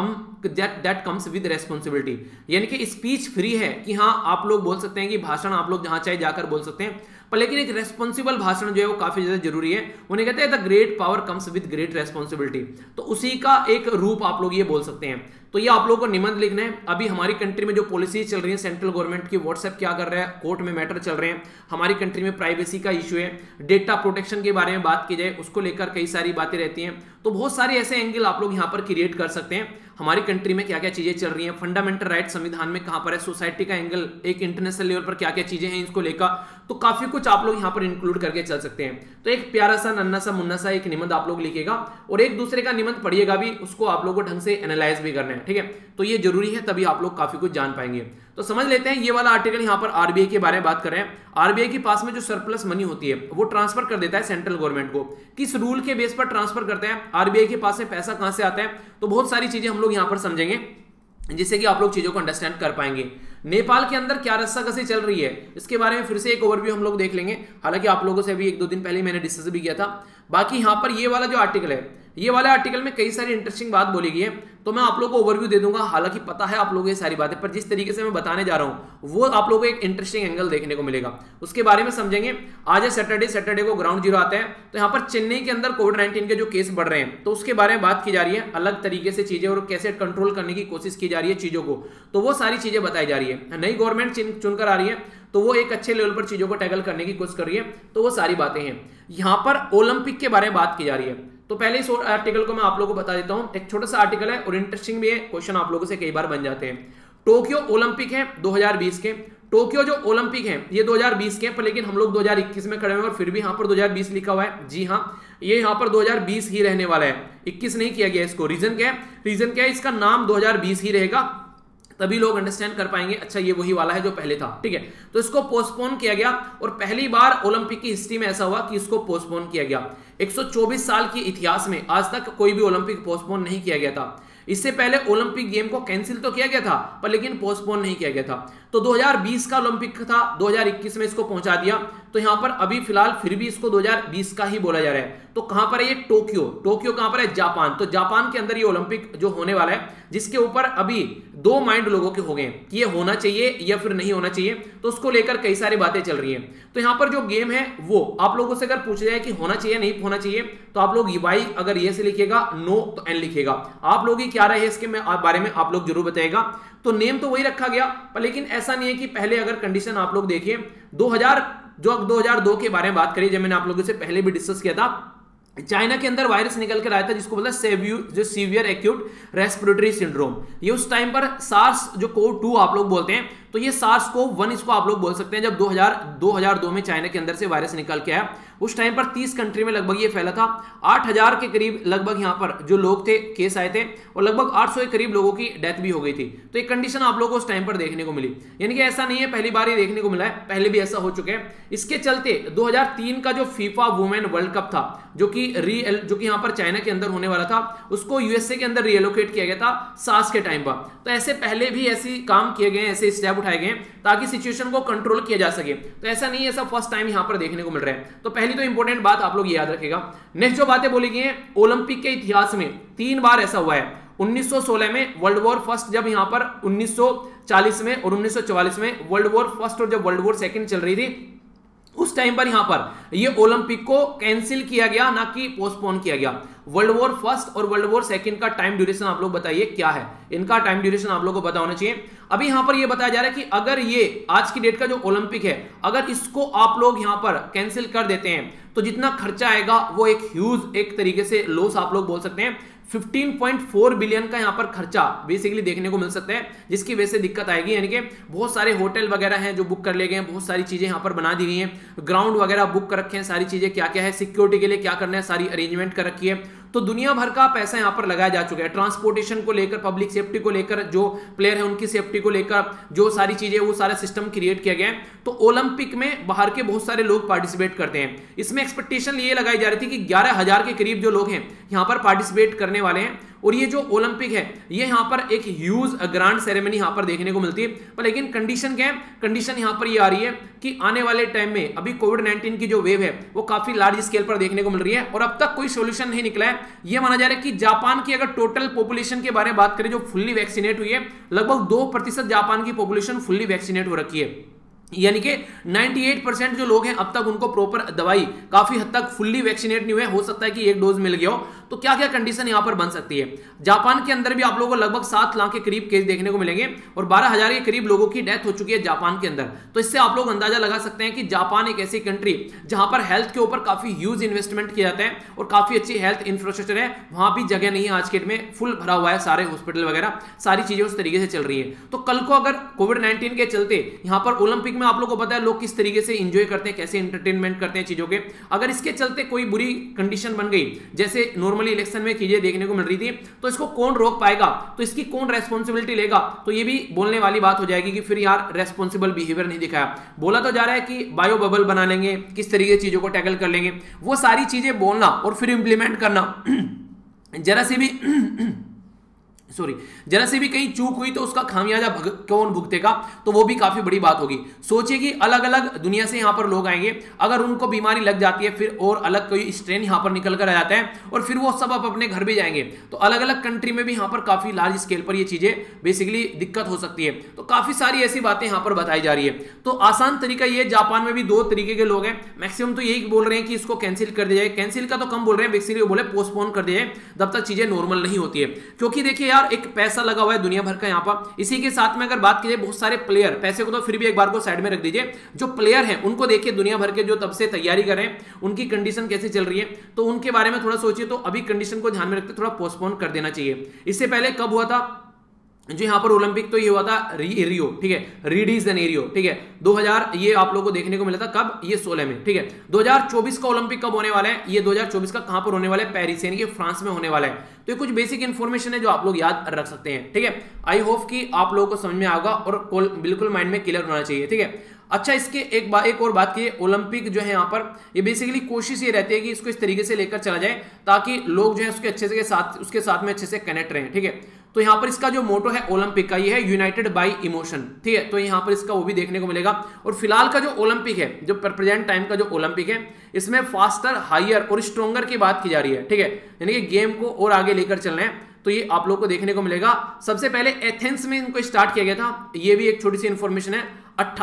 that comes with responsibility, यानी कि स्पीच फ्री है कि हाँ आप लोग बोल सकते हैं कि भाषण आप लोग जहां चाहे जाकर बोल सकते हैं, पर लेकिन एक रेस्पॉन्सिबल भाषण जो है वो काफी ज्यादा जरूरी है। उन्हें कहते हैं the great power comes with great responsibility, तो उसी का एक रूप आप लोग ये बोल सकते हैं। तो ये आप लोगों को निबंध लिखना है। अभी हमारी कंट्री में जो पॉलिसी चल रही है सेंट्रल गवर्नमेंट की, व्हाट्सएप क्या कर रहा है, कोर्ट में मैटर चल रहे हैं, हमारी कंट्री में प्राइवेसी का इशू है, डेटा प्रोटेक्शन के बारे में बात की जाए उसको लेकर कई सारी बातें रहती हैं। तो बहुत सारे ऐसे एंगल आप लोग यहाँ पर क्रिएट कर सकते हैं। हमारी कंट्री में क्या क्या चीजें चल रही हैं, फंडामेंटल राइट संविधान में कहां पर है, सोसाइटी का एंगल, एक इंटरनेशनल लेवल पर क्या क्या चीजें हैं इसको लेकर, तो काफी कुछ आप लोग यहां पर इंक्लूड करके चल सकते हैं। तो एक प्यारा सा नन्ना सा मुन्ना सा एक निबंध आप लोग लिखेगा और एक दूसरे का निबंध पढ़िएगा भी, उसको आप लोगों को ढंग से एनालाइज भी करना है, ठीक है। तो ये जरूरी है, तभी आप लोग काफी कुछ जान पाएंगे। तो समझ लेते हैं, ये वाला आर्टिकल यहाँ पर आरबीआई के बारे में बात कर रहे हैं। आरबीआई के पास में जो सरप्लस मनी होती है वो ट्रांसफर कर देता है सेंट्रल गवर्नमेंट को। किस रूल के बेस पर ट्रांसफर करते हैं, आरबीआई के पास में पैसा कहां से आता है, तो बहुत सारी चीजें हम लोग यहाँ पर समझेंगे जिससे कि आप लोग चीजों को अंडरस्टैंड कर पाएंगे। नेपाल के अंदर क्या रस्साकसी चल रही है इसके बारे में फिर से एक ओवरव्यू हम लोग देख लेंगे। हालांकि आप लोगों से अभी 1-2 दिन पहले मैंने डिस्कस भी किया था। बाकी यहाँ पर ये वाला जो आर्टिकल है, ये वाले आर्टिकल में कई सारी इंटरेस्टिंग बात बोली गई है, तो मैं आप लोगों को ओवरव्यू दे दूंगा। हालांकि पता है आप लोगों को ये सारी बातें, पर जिस तरीके से मैं बताने जा रहा हूं वो आप लोगों को एक इंटरेस्टिंग एंगल देखने को मिलेगा, उसके बारे में समझेंगे। आज है सैटरडे को ग्राउंड जीरो आता है। तो यहाँ पर चेन्नई के अंदर कोविड-19 के जो केस बढ़ रहे हैं, तो उसके बारे में बात की जा रही है, अलग तरीके से चीजें और कैसे कंट्रोल करने की कोशिश की जा रही है चीजों को, तो वो सारी चीजें बताई जा रही है। नई गवर्नमेंट चुनकर आ रही है, तो वो एक अच्छे लेवल पर चीजों को टैकल करने की कोशिश कर रही है, तो वो सारी बातें हैं। यहां पर ओलंपिक के बारे में बात की जा रही है, तो पहले इस आर्टिकल को मैं आप लोगों को बता देता हूं। एक छोटा सा आर्टिकल है और इंटरेस्टिंग भी है, क्वेश्चन आप लोगों से कई बार बन जाते हैं। टोक्यो ओलंपिक है 2020 के, टोक्यो जो ओलंपिक है ये 2020 के, पर लेकिन हम लोग 2021 में खड़े हुए और फिर भी यहां पर 2020 लिखा हुआ है। जी हाँ, ये यहां पर 2020 ही रहने वाला है, 21 नहीं किया गया इसको। रीजन क्या है, इसका नाम 2020 ही रहेगा। तभी लोग अंडरस्टैंड कर पाएंगे अच्छा ये वही वाला है जो पहले था, ठीक है। तो इसको पोस्टपोन किया गया और पहली बार ओलंपिक की हिस्ट्री में ऐसा हुआ कि इसको पोस्टपोन किया गया। 124 साल के इतिहास में आज तक कोई भी ओलंपिक पोस्टपोन नहीं किया गया था। इससे पहले ओलंपिक गेम को कैंसिल तो किया गया था पर लेकिन पोस्टपोन नहीं किया गया था। तो 2020 का ओलंपिक था, 2021 में इसको पहुंचा दिया। तो यहां पर अभी फिलहाल फिर भी इसको 2020 का ही बोला जा रहा है। तो कहां पर है ये? टोक्यो। टोक्यो कहां पर है? जापान। तो जापान के अंदर ये ओलंपिक जो होने वाला है, जिसके ऊपर अभी दो माइंड लोगों के हो गए कि ये होना चाहिए या फिर नहीं होना चाहिए। तो उसको लेकर कई सारी बातें चल रही हैं। तो यहां पर जो गेम है वो आप लोगों से अगर पूछा जाए कि होना चाहिए नहीं होना चाहिए, तो आप लोग वाई अगर ये से लिखिएगा, नो तो एन लिखिएगा। आप लोग क्या रहे इसके बारे में आप लोग जरूर बताएगा। तो नेम तो वही रखा गया पर लेकिन ऐसा नहीं है कि पहले अगर कंडीशन आप लोग देखिए 2002 के बारे में बात करिए, जब मैंने आप लोगों से पहले भी डिस्कस किया था, चाइना के अंदर वायरस निकल कर आया था जिसको बोलता है जो सीवियर एक्यूट रेस्पिरेटरी सिंड्रोम। ये उस टाइम पर सार्स जो कोव-2 आप लोग बोलते हैं, तो ये सार्स कोव-1 इसको आप लोग बोल सकते हैं। जब 2002 में चाइना के अंदर से वायरस निकल के आया, उस टाइम पर 30 कंट्री में लगभग ये फैला था। 8000 के करीब लगभग यहाँ पर जो लोग थे केस आए थे और लगभग 800 के करीब लोगों की डेथ भी हो गई थी। तो एक कंडीशन आप लोगों को उस टाइम पर देखने को मिली, यानी कि ऐसा नहीं है पहली बार ये देखने को मिला है, पहले भी ऐसा हो चुका है। इसके चलते 2003 का जो फीफा वुमेन वर्ल्ड कप था, जो कि यहाँ पर चाइना के अंदर होने वाला था, उसको यूएसए के अंदर रीएलोकेट किया गया था सार्स के टाइम पर। तो ऐसे पहले भी ऐसे काम किए गए, ऐसे स्टेप उठाए गए ताकि सिचुएशन को कंट्रोल किया जा सके। तो ऐसा नहीं है, ऐसा फर्स्ट टाइम यहां पर देखने को मिल रहा है। तो पहली तो इंपॉर्टेंट बात आप लोग याद रखेगा। नेक्स्ट जो बातें बोली गई हैं, ओलंपिक के इतिहास में 3 बार ऐसा हुआ है। 1916 में वर्ल्ड वॉर फर्स्ट, जब यहां पर 1940 में और 1944 में वर्ल्ड वॉर फर्स्ट और जब वर्ल्ड वॉर सेकंड चल रही थी, उस टाइम पर यहां पर ये ओलंपिक को कैंसिल किया गया, ना कि पोस्टपोन किया गया। वर्ल्ड वॉर फर्स्ट और वर्ल्ड वॉर सेकंड का टाइम ड्यूरेशन आप लोग बताइए क्या है, इनका टाइम ड्यूरेशन आप लोगों को पता होना चाहिए। अभी यहां पर ये बताया जा रहा है कि अगर ये आज की डेट का जो ओलंपिक है, अगर इसको आप लोग यहां पर कैंसिल कर देते हैं तो जितना खर्चा आएगा वो एक ह्यूज, एक तरीके से लॉस आप लोग बोल सकते हैं। 15.4 बिलियन का यहां पर खर्चा बेसिकली देखने को मिल सकता है, जिसकी वजह से दिक्कत आएगी। यानी कि बहुत सारे होटल वगैरह हैं जो बुक कर ले गए हैं, बहुत सारी चीजें यहां पर बना दी गई हैं, ग्राउंड वगैरह बुक कर रखे हैं, सारी चीजें क्या क्या है, सिक्योरिटी के लिए क्या करना है, सारी अरेंजमेंट कर रखी है। तो दुनिया भर का पैसा यहां पर लगाया जा चुका है, ट्रांसपोर्टेशन को लेकर, पब्लिक सेफ्टी को लेकर, जो प्लेयर है उनकी सेफ्टी को लेकर, जो सारी चीजें, वो सारा सिस्टम क्रिएट किया गया है। तो ओलंपिक में बाहर के बहुत सारे लोग पार्टिसिपेट करते हैं। इसमें एक्सपेक्टेशन ये लगाई जा रही थी कि 11,000 के करीब जो लोग हैं यहां पर पार्टिसिपेट करने वाले हैं। और ये जो ओलंपिक है, ये यहां पर एक ह्यूज ग्रांड सेरेमनी यहां पर देखने को मिलती है। पर लेकिन कंडीशन क्या है? कंडीशन यहां पर ये आ रही है कि आने वाले टाइम में अभी कोविड-19 की जो वेव है वो काफी लार्ज स्केल पर देखने को मिल रही है और अब तक कोई सोल्यूशन नहीं निकला है। ये माना जा रहा है कि जापान की अगर टोटल पॉपुलेशन के बारे में बात करें जो फुल्ली वैक्सीनेट हुई है, लगभग 2% जापान की पॉपुलेशन फुल्ली वैक्सीनेट हो रखी है। यानी कि 98% जो लोग हैं अब तक उनको प्रॉपर दवाई, काफी हद तक फुल्ली वैक्सीनेट नहीं हुए, हो सकता है कि एक डोज मिल गया हो। तो क्या क्या कंडीशन यहां पर बन सकती है? जापान के अंदर भी आप लोगों को लगभग 7 लाख के करीब केस देखने को मिलेंगे और 12,000 के करीब लोगों की डेथ हो चुकी है जापान के अंदर। तो इससे आप लोग अंदाजा लगा सकते हैं कि जापान एक ऐसी कंट्री जहां पर हेल्थ के ऊपर काफी ह्यूज इन्वेस्टमेंट किया जाता है और काफी अच्छी हेल्थ इंफ्रास्ट्रक्चर है। वहां भी जगह नहीं है, आज के डेट में फुल भरा हुआ है, सारे हॉस्पिटल वगैरह सारी चीजें उस तरीके से चल रही है। तो कल को अगर कोविड-19 के चलते यहां पर ओलंपिक में आप लोग को पता है लोग किस तरीके से एंजॉय करते हैं, कैसे एंटरटेनमेंट करते हैं चीजों के, अगर इसके चलते कोई बुरी कंडीशन बन गई, जैसे नॉर्मली इलेक्शन में चीजें देखने को मिल रही थी, तो इसको कौन रोक पाएगा, तो इसकी कौन रेस्पॉन्सिबिलिटी लेगा? तो ये भी बोलने वाली बात हो जाएगी कि फिर यार रेस्पॉन्सिबल बिहेवियर नहीं दिखाया। बोला तो जा रहा है कि बायो बबल बना लेंगे, किस तरीके चीजों को टैकल कर लेंगे, वो सारी चीजें बोलना और फिर इंप्लीमेंट करना जरा से भी कहीं चूक हुई तो उसका खामियाजा कौन भुगतेगा? तो वो भी काफी बड़ी बात होगी। सोचिए कि अलग अलग दुनिया से यहां पर लोग आएंगे, अगर उनको बीमारी लग जाती है, फिर और अलग कोई स्ट्रेन यहां पर निकल कर आ जाता है और फिर वो सब अपने घर भी जाएंगे, तो अलग अलग कंट्री में भी यहां पर काफी लार्ज स्केल पर ये चीजें बेसिकली दिक्कत हो सकती है। तो काफी सारी ऐसी बातें यहां पर बताई जा रही है। तो आसान तरीका ये, जापान में भी 2 तरीके के लोग हैं, मैक्सिमम तो यही बोल रहे हैं कि इसको कैंसिल कर दिया जाए। कैंसिल का तो कम बोल रहे हैं, बेसिकली बोले पोस्टपोन कर दिया जाए जब तक चीजें नॉर्मल नहीं होती है। क्योंकि देखिए यार, एक पैसा लगा हुआ है दुनिया भर का यहाँ पर। इसी के साथ में अगर बात की जाए बहुत सारे प्लेयर, पैसे को तो फिर भी एक बार को साइड में रख दीजिए, जो प्लेयर हैं उनको देखिए दुनिया भर के जो तब से तैयारी कर रहे हैं, उनकी कंडीशन कैसे चल रही है, तो उनके बारे में थोड़ा सोचिए। तो अभी कंडीशन को ध्यान में रखते थोड़ा पोस्टपोन कर देना चाहिए। इससे पहले कब हुआ था? जो यहाँ पर ओलंपिक तो ये हुआ था रियो, ठीक है, री जनेरियो, ठीक है, 2000 ये आप लोगों को देखने को मिला था कब, ये 16 में, ठीक है। 2024 का ओलंपिक कब होने वाला है, ये 2024 का कहां पर होने वाला है, पेरिस यानी कि फ्रांस में होने वाला है। तो ये कुछ बेसिक इंफॉर्मेशन है जो आप लोग याद रख सकते हैं, ठीक है। आई होप कि आप लोगों को समझ में आएगा और बिल्कुल माइंड में क्लियर होना चाहिए, ठीक है। अच्छा, इसके एक और बात की, ओलंपिक जो है यहाँ पर ये बेसिकली कोशिश ये रहती है कि इसको इस तरीके से लेकर चला जाए ताकि लोग जो है उसके साथ में अच्छे से कनेक्ट रहें, ठीक है। तो यहाँ पर इसका जो मोटो है ओलंपिक का, ये है यूनाइटेड बाय इमोशन, ठीक है। तो यहाँ पर इसका वो भी देखने को मिलेगा। और फिलहाल का जो ओलंपिक है, जो प्रेजेंट टाइम का जो ओलंपिक है, इसमें फास्टर, हायर और स्ट्रॉन्गर की बात की जा रही है, ठीक है, यानी कि गेम को और आगे लेकर चलना है। तो ये आप लोग को देखने को मिलेगा। सबसे पहले एथेंस में इनको स्टार्ट किया गया था, ये भी एक छोटी सी इंफॉर्मेशन है,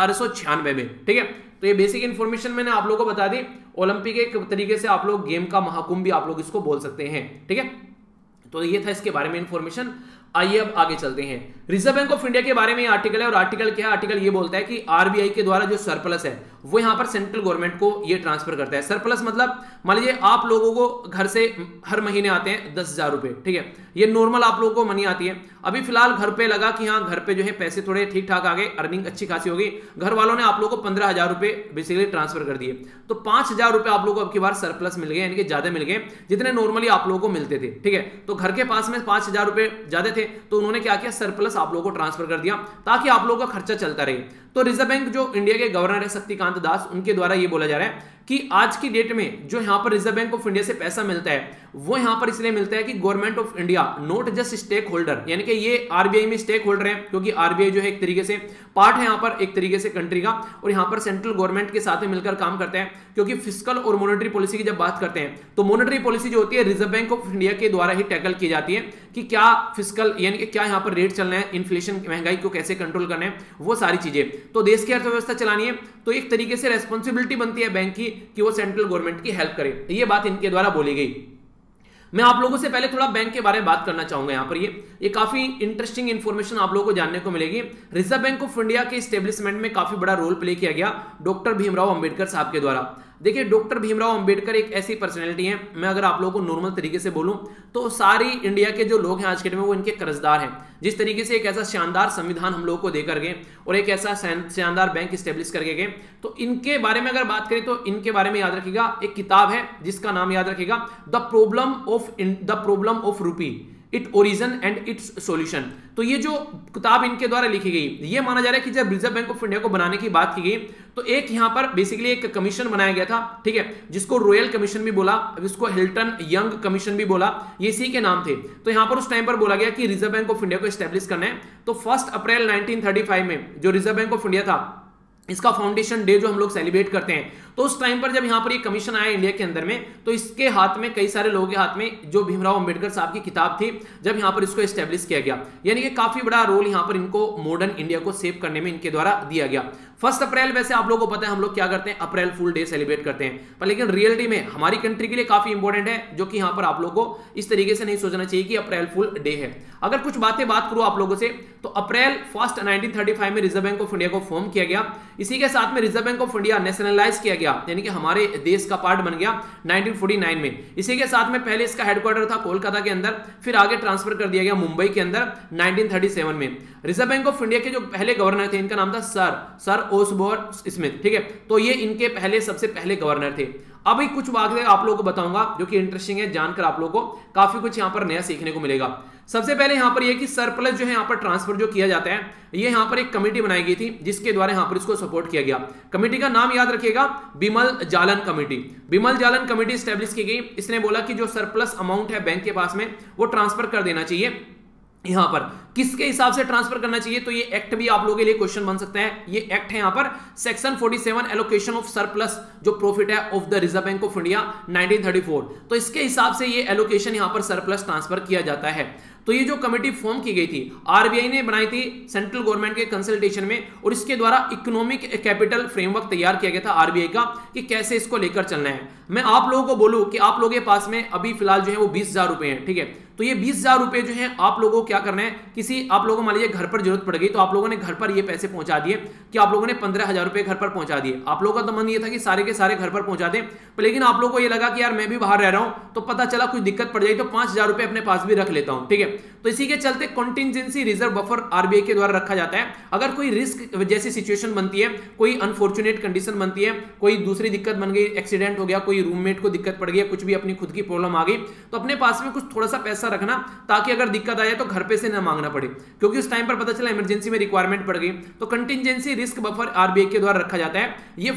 1896 में, ठीक है। तो ये बेसिक इंफॉर्मेशन मैंने आप लोगों को बता दी। ओलंपिक एक तरीके से आप लोग गेम का महाकुंभ भी आप लोग इसको बोल सकते हैं, ठीक है। तो ये था इसके बारे में इंफॉर्मेशन। आइए अब आगे चलते हैं। रिजर्व बैंक ऑफ इंडिया के बारे में आर्टिकल है, और आर्टिकल क्या है, आर्टिकल ये बोलता है कि आरबीआई के द्वारा जो सरप्लस है वो यहां पर सेंट्रल गवर्नमेंट को ये ट्रांसफर करता है। सरप्लस मतलब मान लीजिए आप लोगों को घर से हर महीने आते हैं 10,000 रुपए, ठीक है, ये नॉर्मल आप लोगों को मनी आती है। अभी फिलहाल घर पे लगा कि हाँ घर पे जो है पैसे थोड़े ठीक ठाक आ गए, अर्निंग अच्छी खासी हो गई, घर वालों ने आप लोगों को 15,000 रुपए बेसिकली ट्रांसफर कर दिए, तो 5,000 रुपए आप लोगों को अब की बार सरप्लस मिल गए, यानी कि ज्यादा मिल गए जितने नॉर्मली आप लोगों को मिलते थे, ठीक है। तो घर के पास में 5,000 रुपए ज्यादा थे, तो उन्होंने क्या किया, सरप्लस आप लोगों को ट्रांसफर कर दिया ताकि आप लोगों का खर्चा चलता रहे। तो रिजर्व बैंक जो इंडिया के गवर्नर है शक्तिकांत दास, उनके द्वारा ये बोला जा रहा है कि आज की डेट में जो यहां पर रिजर्व बैंक ऑफ इंडिया से पैसा मिलता है वो यहां पर इसलिए मिलता है कि government of India not just stake holder, यानी कि ये आरबीआई में स्टेक होल्डर है, क्योंकि आरबीआई जो है एक तरीके से पार्ट है यहां पर एक तरीके से कंट्री का, और यहां पर सेंट्रल गवर्नमेंट के साथ में मिलकर काम करते हैं। क्योंकि फिस्कल और मॉनेटरी पॉलिसी की जब बात करते हैं तो मॉनेटरी पॉलिसी जो होती है रिजर्व बैंक ऑफ इंडिया के द्वारा ही टैकल की जाती है कि क्या फिस्कल यानी कि क्या यहां पर रेट चलना है, इन्फ्लेशन महंगाई को कैसे कंट्रोल करना है, वो सारी चीजें। तो देश की अर्थव्यवस्था चलानी है तो एक तरीके से रेस्पॉन्सिबिलिटी बनती है बैंक की कि वो सेंट्रल गवर्नमेंट की हेल्प करे, ये बात इनके द्वारा बोली गई। मैं आप लोगों से पहले थोड़ा बैंक के बारे में बात करना चाहूंगा। यहाँ पर ये काफी इंटरेस्टिंग इंफॉर्मेशन आप लोगों को जानने को मिलेगी। रिजर्व बैंक ऑफ इंडिया के एस्टेब्लिशमेंट में काफी बड़ा रोल प्ले किया गया डॉक्टर भीमराव अंबेडकर साहब के द्वारा। देखिए डॉक्टर भीमराव अंबेडकर एक ऐसी पर्सनैलिटी है, मैं अगर आप लोगों को नॉर्मल तरीके से बोलूं तो सारी इंडिया के जो लोग हैं आज के टाइम में वो इनके कर्जदार हैं। जिस तरीके से एक ऐसा शानदार संविधान हम लोगों को देकर गए और एक ऐसा शानदार बैंक स्टेब्लिश करके गए, तो इनके बारे में अगर बात करें तो इनके बारे में याद रखिएगा एक किताब है जिसका नाम याद रखिएगा the problem of rupee, it origin and its solution. तो ये जो किताब इनके द्वारा लिखी गई, ये माना जा रहा है कि जब रिजर्व बैंक ऑफ इंडिया को बनाने की बात की गई तो एक यहां पर बेसिकली एक कमीशन बनाया गया था, ठीक है, जिसको रॉयल कमीशन भी बोला, इसको हिल्टन यंग कमीशन भी बोला, ये इसी के नाम थे। तो यहां पर उस टाइम पर बोला गया कि रिजर्व बैंक ऑफ इंडिया को एस्टेब्लिश करना है। तो 1 अप्रैल 1935 में जो रिजर्व बैंक ऑफ इंडिया था, इसका फाउंडेशन डे जो हम लोग सेलिब्रेट करते हैं, तो उस टाइम पर जब यहां पर ये कमीशन आया इंडिया के अंदर में, तो इसके हाथ में कई सारे लोगों के हाथ में जो भीमराव अंबेडकर साहब की किताब थी, जब यहां पर इसको एस्टेब्लिश किया गया, यानी कि काफी बड़ा रोल यहां पर इनको मॉडर्न इंडिया को सेव करने में इनके द्वारा दिया गया। 1 अप्रैल वैसे आप लोगों को पता है हम लोग क्या करते हैं, अप्रैल फुल डे सेलिब्रेट करते हैं, पर लेकिन रियलिटी में हमारी कंट्री के लिए काफी इंपॉर्टेंट है, जो कि यहां पर आप लोगों को इस तरीके से नहीं सोचना चाहिए कि अप्रैल फुल डे है। अगर कुछ बात करूं आप लोगों से, तो अप्रैल 1 1935 में रिजर्व बैंक ऑफ इंडिया को फॉर्म किया गया। इसी के साथ में Reserve Bank of India nationalise किया गया, यानी कि हमारे देश का पार्ट बन गया 1949 में। इसी के साथ में पहले इसका हेडक्वार्टर था कोलकाता के अंदर, फिर आगे ट्रांसफर कर दिया गया मुंबई के अंदर 1937 में। रिजर्व बैंक ऑफ इंडिया के जो पहले गवर्नर थे, इनका नाम था सर ओसबोर्न स्मिथ, ठीक है, तो ये इनके पहले सबसे पहले गवर्नर थे। अभी कुछ बातें आप लोगों को बताऊंगा जो कि इंटरेस्टिंग है, जानकर आप लोगों को काफी कुछ यहां पर नया सीखने को मिलेगा। सबसे पहले यहां पर यह कि सरप्लस जो है यहां पर ट्रांसफर जो किया जाता है, ये यहां पर एक कमेटी बनाई गई थी जिसके द्वारा यहां पर इसको सपोर्ट किया गया। कमेटी का नाम याद रखिएगा, Bimal Jalan committee. Bimal Jalan committee establish की गई। इसने बोला कि जो सरप्लस अमाउंट है बैंक के पास में वो ट्रांसफर कर देना चाहिए। यहां पर किसके हिसाब से ट्रांसफर करना चाहिए, तो ये एक्ट भी आप लोगों के लिए क्वेश्चन बन सकता है। ये एक्ट है यहां पर सेक्शन 47 एलोकेशन ऑफ सरप्लस जो प्रॉफिट है of the Reserve Bank of India 1934, तो इसके हिसाब से ये एलोकेशन यहां पर सरप्लस ट्रांसफर किया जाता है। तो ये जो कमेटी फॉर्म की गई थी, आरबीआई ने बनाई थी सेंट्रल गवर्नमेंट के कंसल्टेशन में, और इसके द्वारा इकोनॉमिक कैपिटल फ्रेमवर्क तैयार किया गया था आरबीआई का कि कैसे इसको लेकर चलना है। मैं आप लोगों को बोलूं कि आप लोगों के पास में अभी फिलहाल जो है वो 20,000 रुपए हैं, ठीक है, तो ये 20,000 रुपए जो है आप लोगों को क्या करना है, किसी आप लोगों को मान लीजिए घर पर जरूरत पड़ गई, तो आप लोगों ने घर पर ये पैसे पहुंचा दिए कि आप लोगों ने 15,000 रुपए घर पर पहुंचा दिए। आप लोगों का तो मन ये था कि सारे के सारे घर पर पहुंचा दें, लेकिन आप लोगों को ये लगा कि यार मैं भी बाहर रह रहा हूं, तो पता चला कुछ दिक्कत पड़ जाए तो 5,000 रुपए अपने पास भी रख लेता हूं, ठीक है, तो इसी के चलते कॉन्टिजेंसी रिजर्व बफर आरबीआई के द्वारा रखा जाता है। अगर कोई रिस्क जैसी सिचुएशन बनती है, कोई अनफॉर्चुनेट कंडीशन बनती है, कोई दूसरी दिक्कत बन गई, एक्सीडेंट हो गया, कोई रूममेट को दिक्कत पड़ गई, कुछ भी अपनी खुद की प्रॉब्लम आ गई, तो अपने पास में कुछ थोड़ा सा पैसा रखना, ताकि अगर दिक्कत आ जाए तो घर पे से ना मांगना पड़े, क्योंकि उस टाइम पर पता चला इमरजेंसी में रिक्वायरमेंट पड़ गई। तो कंटिजेंसी रिस्क बफर आरबीआई के द्वारा रखा जाता है। ये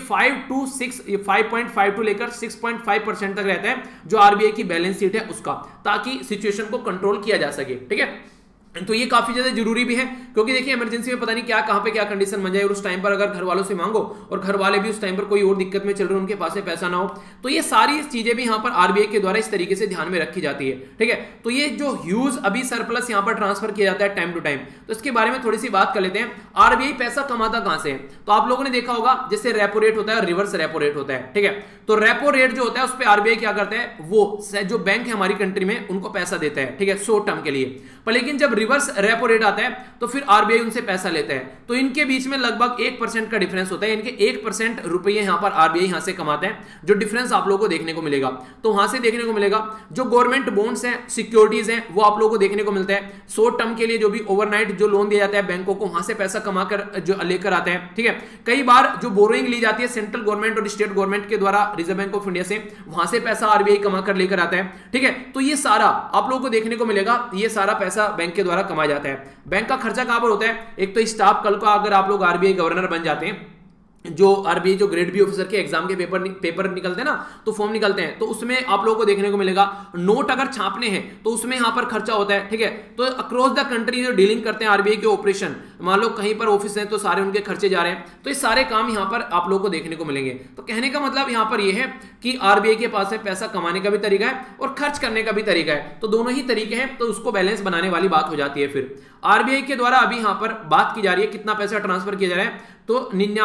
5.5 टू लेकर 6.5% तक रहता है, जो आरबीआई की बैलेंस शीट है उसका, ताकि सिचुएशन को कंट्रोल किया जा सके। ठीक है, तो ये काफी ज्यादा जरूरी भी है, क्योंकि देखिए इमरजेंसी में पता नहीं क्या कहां पे क्या कंडीशन बन जाए, और उस टाइम पर अगर घर वालों से मांगो और घर वाले भी उस टाइम पर कोई और दिक्कत में चल रहे हैं, उनके पास में पैसा ना हो, तो ये सारी चीजें भी यहां पर आरबीआई के द्वारा इस तरीके से ध्यान में रखी जाती है। ठीक है, तो ये जो ह्यूज अभी सरप्लस यहां पर ट्रांसफर किया जाता है टाइम टू टाइम, तो इसके बारे में थोड़ी सी बात कर लेते हैं। आरबीआई पैसा कमाता कहां से है? तो आप लोगों ने देखा होगा, जैसे रेपो रेट होता है, रिवर्स रेपो रेट होता है। ठीक है, तो रेपो रेट जो होता है उस पर आरबीआई क्या करता है, वो जो बैंक है हमारी कंट्री में उनको पैसा देता है। ठीक है, शॉर्ट टर्म के लिए। पर लेकिन जब रिवर्स रेपो रेट आता है तो फिर आरबीआई उनसे पैसा लेता है, तो इनके बीच में लगभग 1% का डिफरेंस होता है। इनके 1% रुपये यहां पर आरबीआई यहां से कमाते हैं, जो डिफरेंस आप लोगों को देखने को मिलेगा। तो वहां से देखने को मिलेगा जो गवर्नमेंट बॉन्ड्स हैं, सिक्योरिटीज हैं, वो आप लोगों को देखने को मिलता है। शॉर्ट टर्म के लिए जो भी ओवरनाइट जो लोन दिया जाता है बैंकों को, वहां से पैसा कमा कर जो लेकर आते हैं। ठीक है, कई बार जो बोरोइंग ली जाती है सेंट्रल गवर्नमेंट और स्टेट गवर्नमेंट के द्वारा, रिजर्व बैंक ऑफ इंडिया से, वहां से पैसा आरबीआई कमा कर लेकर आता है। ठीक है, तो ये सारा आप लोगों को देखने को मिलेगा, ये सारा पैसा बैंक के द्वारा कमाया जाता है। बैंक का खर्चा कहां पर होता है? एक तो स्टाफ, कल को अगर आप लोग आरबीआई गवर्नर बन जाते हैं, जो आरबीआई जो ग्रेड बी ऑफिसर के एग्जाम के पेपर निकलते हैं ना, तो फॉर्म निकलते हैं, तो उसमें आप लोगों को देखने को मिलेगा नोट अगर छापने हैं तो उसमें यहां पर खर्चा होता है। ठीक है, तो अक्रॉस द कंट्री जो डीलिंग करते हैं आरबीआई के ऑपरेशन, मान लो कहीं पर ऑफिस है तो सारे उनके खर्चे जा रहे हैं, तो ये सारे काम यहां पर आप लोगों को देखने को मिलेंगे। तो कहने का मतलब यहां पर यह है कि आरबीआई के पास में पैसा कमाने का भी तरीका है और खर्च करने का भी तरीका है, तो दोनों ही तरीके हैं, तो उसको बैलेंस बनाने वाली बात हो जाती है। फिर आरबीआई के द्वारा अभी यहां पर बात की जा रही है कितना पैसा ट्रांसफर किया जा रहा है, तो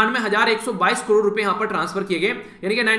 99,122 करोड़ रुपए यहां पर ट्रांसफर किए गए, यानी कि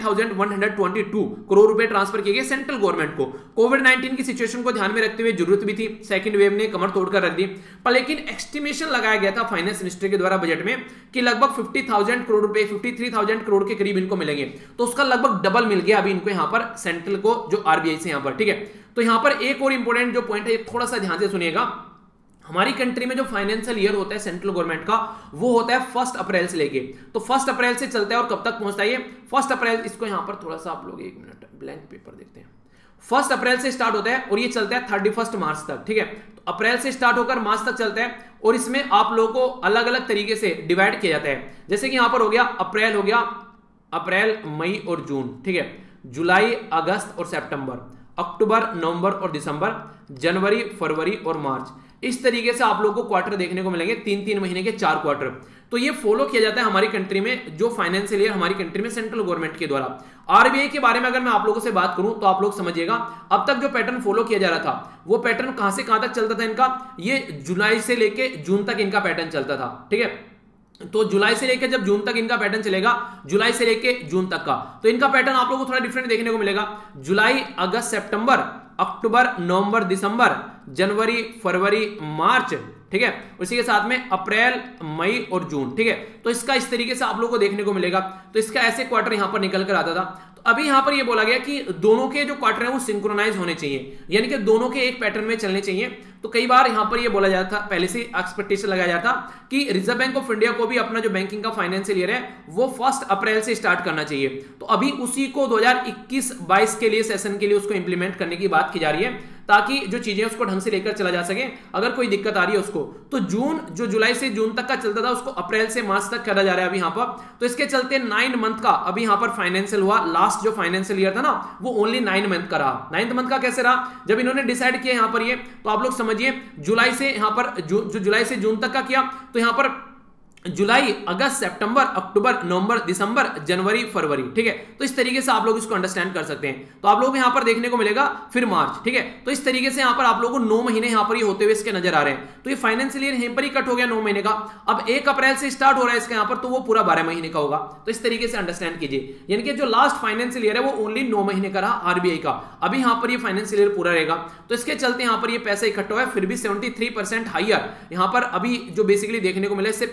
99,122 करोड़ रुपए ट्रांसफर किए गए सेंट्रल गवर्नमेंट को। कोविड-19 की सिचुएशन को ध्यान में रखते हुए जरूरत भी थी, सेकंड वेव ने कमर तोड़कर रख दी, पर लेकिन एस्टिमेशन लगाया गया था फाइनेंस मिनिस्ट्री के द्वारा बजट में कि लगभग 50,000 करोड़ रुपए, 53,000 करोड़ के करीब इनको मिलेंगे, तो उसका लगभग डबल मिल गया अभी इनको यहां पर सेंट्रल को, जो आरबीआई से यहां पर। ठीक है, तो यहां पर एक और इंपॉर्टेंट जो पॉइंट है, थोड़ा सा ध्यान से सुनिएगा। हमारी कंट्री में जो फाइनेंशियल ईयर होता है सेंट्रल गवर्नमेंट का, वो होता है 1 अप्रैल से लेके, तो 1 अप्रैल से चलता है और कब तक पहुंचता है ये 1 अप्रैल, इसको यहां पर थोड़ा सा आप लोग 1 मिनट ब्लैंक पेपर देखते हैं। 1 अप्रैल से स्टार्ट होता है और ये चलता है 31 मार्च तक। ठीक है, तो अप्रैल से स्टार्ट होकर मार्च तक चलता है, और इसमें आप लोगों को अलग अलग तरीके से डिवाइड किया जाता है। जैसे कि यहां पर हो गया अप्रैल, हो गया अप्रैल, मई और जून। ठीक है, जुलाई, अगस्त और सितंबर, अक्टूबर, नवंबर और दिसंबर, जनवरी, फरवरी और मार्च। इस तरीके से आप लोगों को क्वार्टर देखने को मिलेंगे, 3-3 महीने के 4 क्वार्टर। तो ये फॉलो किया जाता है हमारी कंट्री में, जो फाइनेंशियल ईयर हमारी कंट्री में सेंट्रल गवर्नमेंट के द्वारा। आरबीआई के बारे में अगर मैं आप लोगों से बात करूं तो आप लोग समझिएगा, अब तक जो पैटर्न फॉलो किया जा रहा था, वो पैटर्न कहां से कहां तक चलता था इनका, ये जुलाई से लेके जून तक इनका पैटर्न चलता था। ठीक है, तो जुलाई से लेकर जब जून तक इनका पैटर्न चलेगा, जुलाई से लेकर जून तक का, तो इनका पैटर्न आप लोगों को थोड़ा डिफरेंट देखने को मिलेगा। जुलाई, अगस्त, सितंबर, अक्टूबर, नवंबर, दिसंबर, जनवरी, फरवरी, मार्च। ठीक है, उसी के साथ में अप्रैल, मई और जून। ठीक है, तो इसका इस तरीके से आप लोगों को देखने को मिलेगा, तो इसका ऐसे क्वार्टर यहां पर निकल कर आता था। तो अभी यहां पर यह बोला गया कि दोनों के जो क्वार्टर हैं वो सिंक्रोनाइज होने चाहिए, यानी कि दोनों के एक पैटर्न में चलने चाहिए। तो कई बार यहां पर यह बोला जाता था, पहले से एक्सपेक्टेशन लगाया जाता कि रिजर्व बैंक ऑफ इंडिया को भी अपना जो बैंकिंग का फाइनेंशियल ईयर है वो 1 अप्रैल से स्टार्ट करना चाहिए। तो अभी उसी को 2021-22 के लिए सेशन के लिए उसको इंप्लीमेंट करने की बात की जा रही है, ताकि जो चीजें उसको ढंग से लेकर चला जा सके। अगर कोई दिक्कत आ रही है उसको, तो जून, जो जुलाई से जून तक का चलता था, उसको अप्रैल से मार्च तक करा जा रहा है अभी यहां पर। तो इसके चलते 9 मंथ का अभी यहां पर फाइनेंशियल हुआ। लास्ट जो फाइनेंशियल ईयर था ना, वो ओनली 9 मंथ का रहा। 9th मंथ का कैसे रहा, जब इन्होंने डिसाइड किया यहां पर ये, तो आप लोग समझिए जुलाई से यहां पर जो जुलाई से जून तक का किया, तो यहां पर जुलाई, अगस्त, सितंबर, अक्टूबर, नवंबर, दिसंबर, जनवरी, फरवरी। ठीक है, तो इस तरीके से आप लोग इसको अंडरस्टैंड कर सकते हैं। तो आप लोग यहां पर देखने को मिलेगा फिर मार्च। ठीक है, तो इस तरीके से यहां पर आप लोगों को 9 महीने यहां पर ये होते हुए इसके नजर आ रहे हैं। तो ये फाइनेंशियल ईयर यहीं पर ही कट हो गया 9 महीने का। अब 1 अप्रैल से स्टार्ट हो रहा है इसका यहां पर, तो वो पूरा 12 महीने का होगा। तो इस तरीके से अंडरस्टैंड कीजिए, यानी कि जो लास्ट फाइनेंशियल ईयर है वो ओनली 9 महीने का रहा आरबीआई का। अभी यहां पर ये फाइनेंशियल ईयर पूरा रहेगा, तो इसके चलते यहां पर ये पैसा इकट्ठा हुआ है। फिर भी 73% हाइयर यहां पर अभी जो बेसिकली देखने को मिला, इससे पहला जो था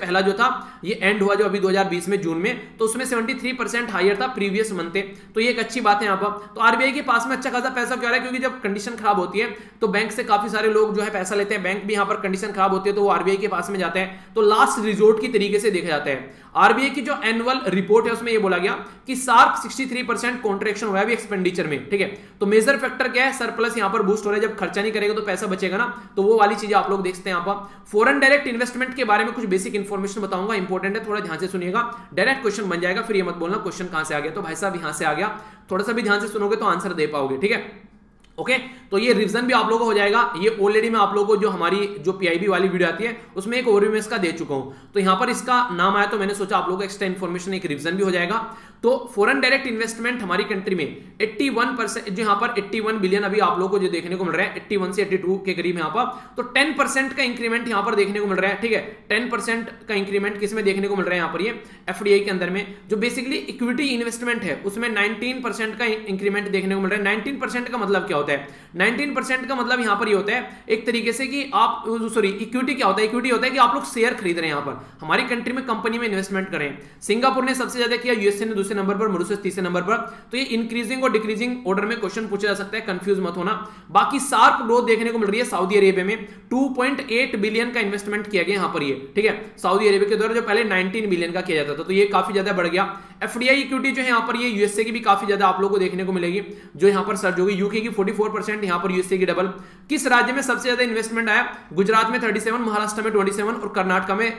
था ये एंड हुआ जो अभी 2020 में जून में, तो उसमें 73% हायर था प्रीवियस मंथ। तो ये एक अच्छी बात है यहाँ पर। तो आरबीआई के पास में अच्छा खासा पैसा क्यों आ रहा है, क्योंकि जब कंडीशन खराब होती है तो बैंक से काफी सारे लोग जो है पैसा लेते हैं, बैंक भी यहाँ पर कंडीशन खराब होती है तो वो आरबीआई के पास में जाते हैं, तो लास्ट रिजोर्ट की तरीके से देखा जाता है। आरबीआई की जो एनुअल रिपोर्ट है उसमें ये बोला गया कि शार्प 63% कॉन्ट्रैक्शन हुआ है अभी एक्सपेंडिचर में, ठीक है। तो मेजर फैक्टर क्या है, सरप्लस यहां पर बूस्ट हो रहा है, जब खर्चा नहीं करेगा तो पैसा बचेगा ना, तो वो वाली चीजें आप लोग देख सकते हैं यहां पर। फॉरेन डायरेक्ट इन्वेस्टमेंट के बारे में कुछ बेसिक इंफॉर्मेशन बताऊंगा, इंपॉर्टेंट है, थोड़ा ध्यान से सुनिएगा, डायरेक्ट क्वेश्चन बन जाएगा, फिर ये मत बोलना क्वेश्चन कहां से आ गया, तो भाई साहब यहां से आ गया, थोड़ा सा भी ध्यान से सुनोगे तो आंसर दे पाओगे, ठीक है। ओके तो ये रिवीजन भी आप लोगों को हो जाएगा। ये ऑलरेडी मैं आप लोगों को जो हमारी जो पीआईबी वाली वीडियो आती है उसमें एक ओवरव्यू इसका दे चुका हूं, तो यहां पर इसका नाम आया तो मैंने सोचा आप लोगों को एक्स्ट्रा इन्फॉर्मेशन एक रिवीजन भी हो जाएगा। तो फॉरेन डायरेक्ट इन्वेस्टमेंट हमारी कंट्री में 81%, जो यहां पर 81 बिलियन अभी आप लोगों को जो देखने को मिल रहा है 81 से 82 के करीब यहां पर, तो 10% का इंक्रीमेंट यहां पर देखने को मिल रहा है, ठीक है। 10% का इंक्रीमेंट किसमें देखने को मिल रहा है, यहां पर ये एफडीआई के अंदर में जो बेसिकली इक्विटी इन्वेस्टमेंट है उसमें 19% का इंक्रीमेंट देखने को मिल रहा है। 19% का मतलब क्या होता है, 19% का मतलब यहां पर ये होता है एक तरीके से कि आप इक्विटी क्या होता है, इक्विटी होता है कि आप लोग शेयर खरीद रहे हैं यहां पर हमारी कंट्री में कंपनी में इन्वेस्टमेंट करें। सिंगापुर ने सबसे ज्यादा किया, यूएसए ने दूसरे नंबर पर, मॉरिशस तीसरे नंबर पर। तो ये इंक्रीजिंग और डिक्रीजिंग ऑर्डर में क्वेश्चन पूछा जा सकता है, कंफ्यूज मत होना। बाकी शार्प ग्रोथ देखने को मिल रही है सऊदी अरेबिया में, 2.8 बिलियन का इन्वेस्टमेंट किया गया यहां पर ये, ठीक है, सऊदी अरेबिया के द्वारा, जो पहले 19 बिलियन का किया जाता था, तो ये काफी ज्यादा बढ़ गया। एफडीआई इक्विटी जो है यहां पर ये यूएसए की भी काफी ज्यादा आप लोगों को देखने को मिलेगी, जो यहां पर सर्ज होगी, यूके की 44%, यहां पर यूएसए की डबल। किस राज्य में सबसे ज्यादा इन्वेस्टमेंट आया, गुजरात में 37, महाराष्ट्र में 27 और कर्नाटक में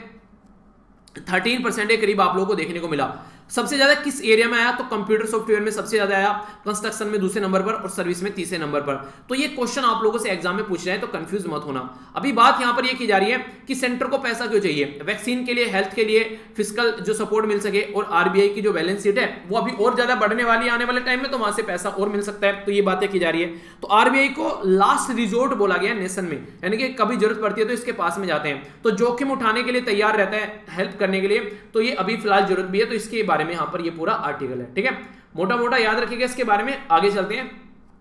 13% के करीब आप लोगों को देखने को मिला। सबसे ज्यादा किस एरिया में आया, तो कंप्यूटर सॉफ्टवेयर में सबसे ज्यादा आया, कंस्ट्रक्शन में दूसरे नंबर पर और सर्विस में तीसरे नंबर पर। तो ये क्वेश्चन आप लोगों से एग्जाम में पूछ रहे हैं, तो कंफ्यूज मत होना। अभी बात यहां पर ये की जा रही है कि सेंटर को पैसा क्यों चाहिए, वैक्सीन के लिए, हेल्थ के लिए, फिजिकल जो सपोर्ट मिल सके, और आरबीआई की जो बैलेंस शीट है वो अभी और ज्यादा बढ़ने वाली है आने वाले टाइम में, तो वहां से पैसा और मिल सकता है, तो ये बातें की जा रही है। तो आरबीआई को लास्ट रिजोर्ट बोला गया नेशन में, यानी कि कभी जरूरत पड़ती है तो इसके पास में जाते हैं, तो जोखिम उठाने के लिए तैयार रहता है हेल्प करने के लिए, तो ये अभी फिलहाल जरूरत भी है, तो इसके बारे में यहां पर ये पूरा आर्टिकल है, ठीक है। मोटा मोटा याद रखिएगा इसके बारे में, आगे चलते हैं।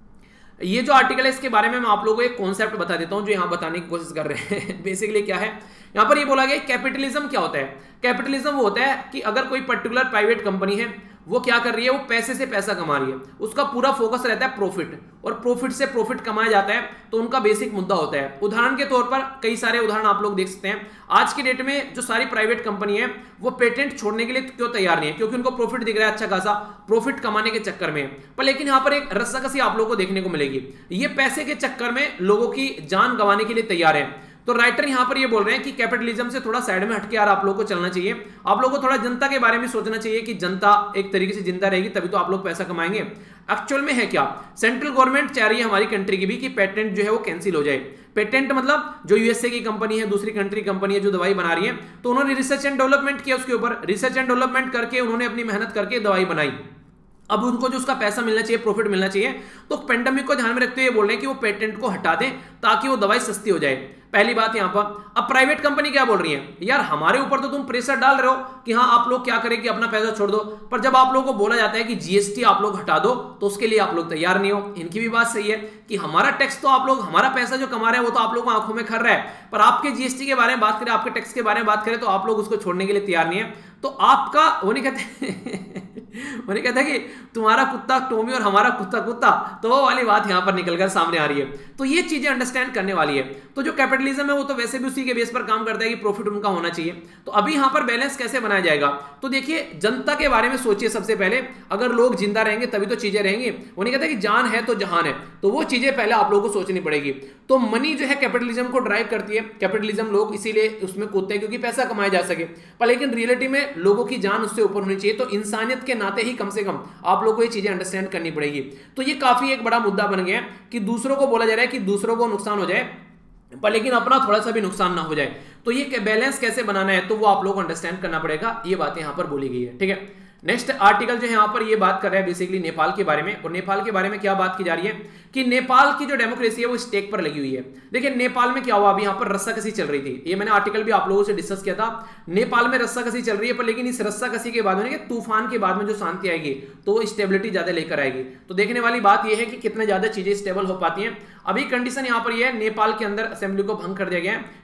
ये जो आर्टिकल है इसके बारे में मैं आप लोगों को एक कॉन्सेप्ट बता देता हूं जो यहां बताने की कोशिश कर रहे हैं। बेसिकली क्या है, यहां पर ये बोला गया कैपिटलिज्म क्या होता है। कैपिटलिज्म वो होता है कि अगर कोई पर्टिकुलर प्राइवेट कंपनी है, वो क्या कर रही है, वो पैसे से पैसा कमा रही है, उसका पूरा फोकस रहता है प्रॉफिट, और प्रॉफिट से प्रॉफिट कमाया जाता है, तो उनका बेसिक मुद्दा होता है। उदाहरण के तौर पर कई सारे उदाहरण आप लोग देख सकते हैं। आज के डेट में जो सारी प्राइवेट कंपनी है वो पेटेंट छोड़ने के लिए क्यों तैयार नहीं है, क्योंकि उनको प्रॉफिट दिख रहा है अच्छा खासा, प्रॉफिट कमाने के चक्कर में। पर लेकिन यहां पर एक रस्साकसी आप लोगों को देखने को मिलेगी, ये पैसे के चक्कर में लोगों की जान गंवाने के लिए तैयार है। तो राइटर यहां पर ये बोल रहे हैं कि कैपिटलिज्म से थोड़ा साइड में हटके यार आप लोगों को चलना चाहिए, आप लोगों को थोड़ा जनता के बारे में सोचना चाहिए कि जनता एक तरीके से जिंदा रहेगी तभी तो आप लोग पैसा कमाएंगे। एक्चुअल में है क्या, सेंट्रल गवर्नमेंट चाह रही है हमारी कंट्री की भी कि पेटेंट जो है वो कैंसिल हो जाए। पेटेंट मतलब जो यूएसए की कंपनी है, दूसरी कंट्री कंपनी है जो दवाई बना रही है, तो उन्होंने रिसर्च एंड डेवलपमेंट किया, उसके ऊपर रिसर्च एंड डेवलपमेंट करके उन्होंने अपनी मेहनत करके दवाई बनाई। अब उनको जो उसका पैसा मिलना चाहिए, प्रॉफिट मिलना चाहिए, तो पेंडेमिक को ध्यान में रखते हुए बोल रहे हैं कि वो पेटेंट को हटा दें ताकि वो दवाई सस्ती हो जाए। पहली बात यहां पर। अब प्राइवेट कंपनी क्या बोल रही है, यार हमारे ऊपर तो तुम प्रेशर डाल रहे हो कि हाँ आप लोग क्या करें कि अपना पैसा छोड़ दो, पर जब आप लोगों को बोला जाता है कि जीएसटी आप लोग हटा दो तो उसके लिए आप लोग तैयार नहीं हो। इनकी भी बात सही है कि हमारा टैक्स तो आप लोग, हमारा पैसा जो कमा रहे हैं वो तो आप लोगों को आंखों में खर रहा है, पर आपके जीएसटी के बारे में बात करें, आपके टैक्स के बारे में बात करें, तो आप लोग उसको छोड़ने के लिए तैयार नहीं है। तो आपका वो नहीं कहते वो नहीं कहता कि तुम्हारा कुत्ता टोमी और हमारा कुत्ता कुत्ता, तो वो वाली बात यहां पर निकलकर सामने आ रही है। तो ये चीजें अंडरस्टैंड करने वाली है। तो जो कैपिटलिज्म है वो तो वैसे भी उसी के बेस पर काम करता है कि प्रॉफिट उनका होना चाहिए। तो अभी यहां पर बैलेंस कैसे बनाया जाएगा, तो देखिए जनता के बारे में सोचिए सबसे पहले। अगर लोग जिंदा रहेंगे तभी तो चीजें रहेंगी। वो नहीं कहता कि जान है तो जहान है, तो वो चीजें पहले आप लोगों को सोचनी पड़ेगी। तो मनी जो है कैपिटलिज्म को ड्राइव करती है। कैपिटलिज्म लोग इसीलिए उसमें कूदते हैं क्योंकि पैसा कमाया जा सके, पर लेकिन रियलिटी में लोगों की जान उससे ऊपर होनी चाहिए। तो इंसानियत के नाते ही कम से कम आप लोगों को ये चीजें अंडरस्टैंड करनी पड़ेगी। तो ये काफी एक बड़ा मुद्दा बन गया है कि दूसरों को बोला जा रहा है कि दूसरों को नुकसान हो जाए पर लेकिन अपना थोड़ा सा भी नुकसान ना हो जाए। तो ये बैलेंस कैसे बनाना है तो वो आप लोगों को अंडरस्टैंड करना पड़ेगा। ये बातें यहां पर बोली गई है, ठीक है। नेक्स्ट आर्टिकल जो है यहाँ पर ये बात कर रहा है बेसिकली नेपाल के बारे में। और नेपाल के बारे में क्या बात की जा रही है कि नेपाल की जो डेमोक्रेसी है वो स्टेक पर लगी हुई है। देखिए नेपाल में क्या हुआ, अभी यहाँ पर रस्साकसी चल रही थी। ये मैंने आर्टिकल भी आप लोगों से डिस्कस किया था। नेपाल में रस्साकसी चल रही है, पर लेकिन इस रस्साकसी के बाद में तूफान के बाद में जो शांति आएगी तो वो स्टेबिलिटी ज्यादा लेकर आएगी। तो देखने वाली बात यह है कि कितने ज्यादा चीजें स्टेबल हो पाती हैं। अभी कंडीशन यहाँ पर यह है, नेपाल के अंदर असेंबली को भंग कर दिया गया है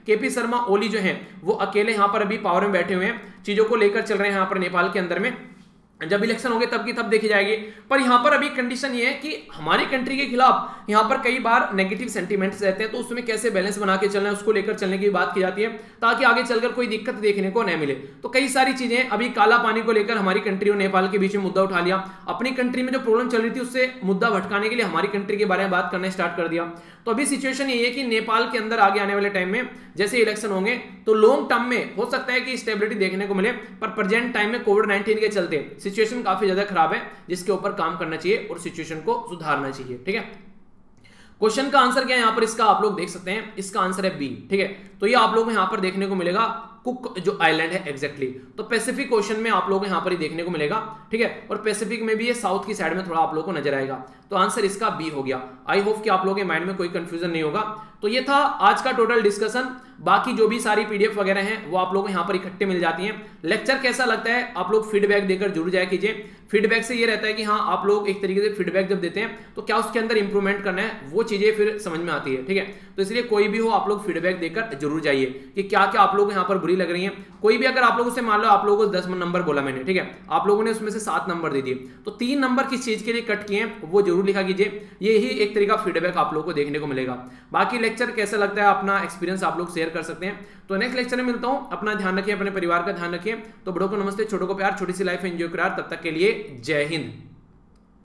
केपी शर्मा ओली जो है वो अकेले यहाँ पर अभी पावर में बैठे हुए हैं, चीजों को लेकर चल रहे हैं यहाँ पर नेपाल के अंदर में। जब इलेक्शन होंगे तब की तब देखी जाएगी। पर यहाँ पर अभी कंडीशन ये है कि हमारी कंट्री के खिलाफ यहाँ पर कई बार नेगेटिव सेंटीमेंट्स रहते हैं, तो उसमें कैसे बैलेंस बना के चलना है उसको लेकर चलने की बात की जाती है, ताकि आगे चलकर कोई दिक्कत देखने को न मिले। तो कई सारी चीजें अभी काला पानी को लेकर हमारी कंट्री और नेपाल के बीच में मुद्दा उठा लिया, अपनी कंट्री में जो प्रॉब्लम चल रही थी उससे मुद्दा भटकाने के लिए हमारी कंट्री के बारे में बात करना स्टार्ट कर दिया। तो अभी सिचुएशन यही है कि नेपाल के अंदर आगे आने वाले टाइम में जैसे इलेक्शन होंगे तो लॉन्ग टर्म में हो सकता है कि स्टेबिलिटी देखने को मिले, पर प्रेजेंट टाइम में कोविड-19 के चलते सिचुएशन काफी ज्यादा खराब है, जिसके ऊपर काम करना चाहिए और सिचुएशन को सुधारना चाहिए। ठीक है, क्वेश्चन का आंसर क्या है यहाँ पर, इसका आप लोग देख सकते हैं, इसका आंसर है बी। ठीक है, तो ये आप लोगों को यहाँ पर देखने को मिलेगा कुक जो आइलैंड है एग्जैक्टली, तो पैसिफिक ओशन में आप लोगों को यहाँ पर ही देखने को मिलेगा। ठीक है, और पैसिफिक में भी ये साउथ की साइड में थोड़ा आप लोगों को नजर आएगा, तो आंसर इसका बी हो गया। आई होप कि आप लोगों के माइंड में कोई कंफ्यूजन नहीं होगा। तो ये था आज का टोटल डिस्कशन। बाकी जो भी सारी पीडीएफ वगैरह हैं वो आप लोगों को यहाँ पर इकट्ठे मिल जाती हैं। लेक्चर कैसा लगता है आप लोग फीडबैक देकर जरूर जाया कीजिए। फीडबैक से ये रहता है कि हाँ आप लोग एक तरीके से फीडबैक जब देते हैं तो क्या उसके अंदर इंप्रूवमेंट करना है, वो चीजें फिर समझ में आती है। ठीक है, तो इसलिए कोई भी हो आप लोग फीडबैक देकर जरूर जाइए कि क्या क्या आप लोग यहाँ पर बुरी लग रही है। कोई भी अगर आप लोगों से मान लो आप लोगों को 10 नंबर बोला मैंने, ठीक है, आप लोगों ने उसमें से 7 नंबर दे दिए, तो 3 नंबर किस चीज के लिए कट किए हैं वो जरूर लिखा कीजिए। यही एक तरीका फीडबैक आप लोगों को देखने को मिलेगा। बाकी लेक्चर कैसा लगता है अपना एक्सपीरियंस आप लोग शेयर कर सकते हैं। तो नेक्स्ट लेक्चर में मिलता हूं, अपना ध्यान रखिए, अपने परिवार का ध्यान रखिए। तो बड़ों को नमस्ते, छोटों को प्यार, छोटी सी लाइफ एंजॉय करार। तब तक के लिए जय हिंद।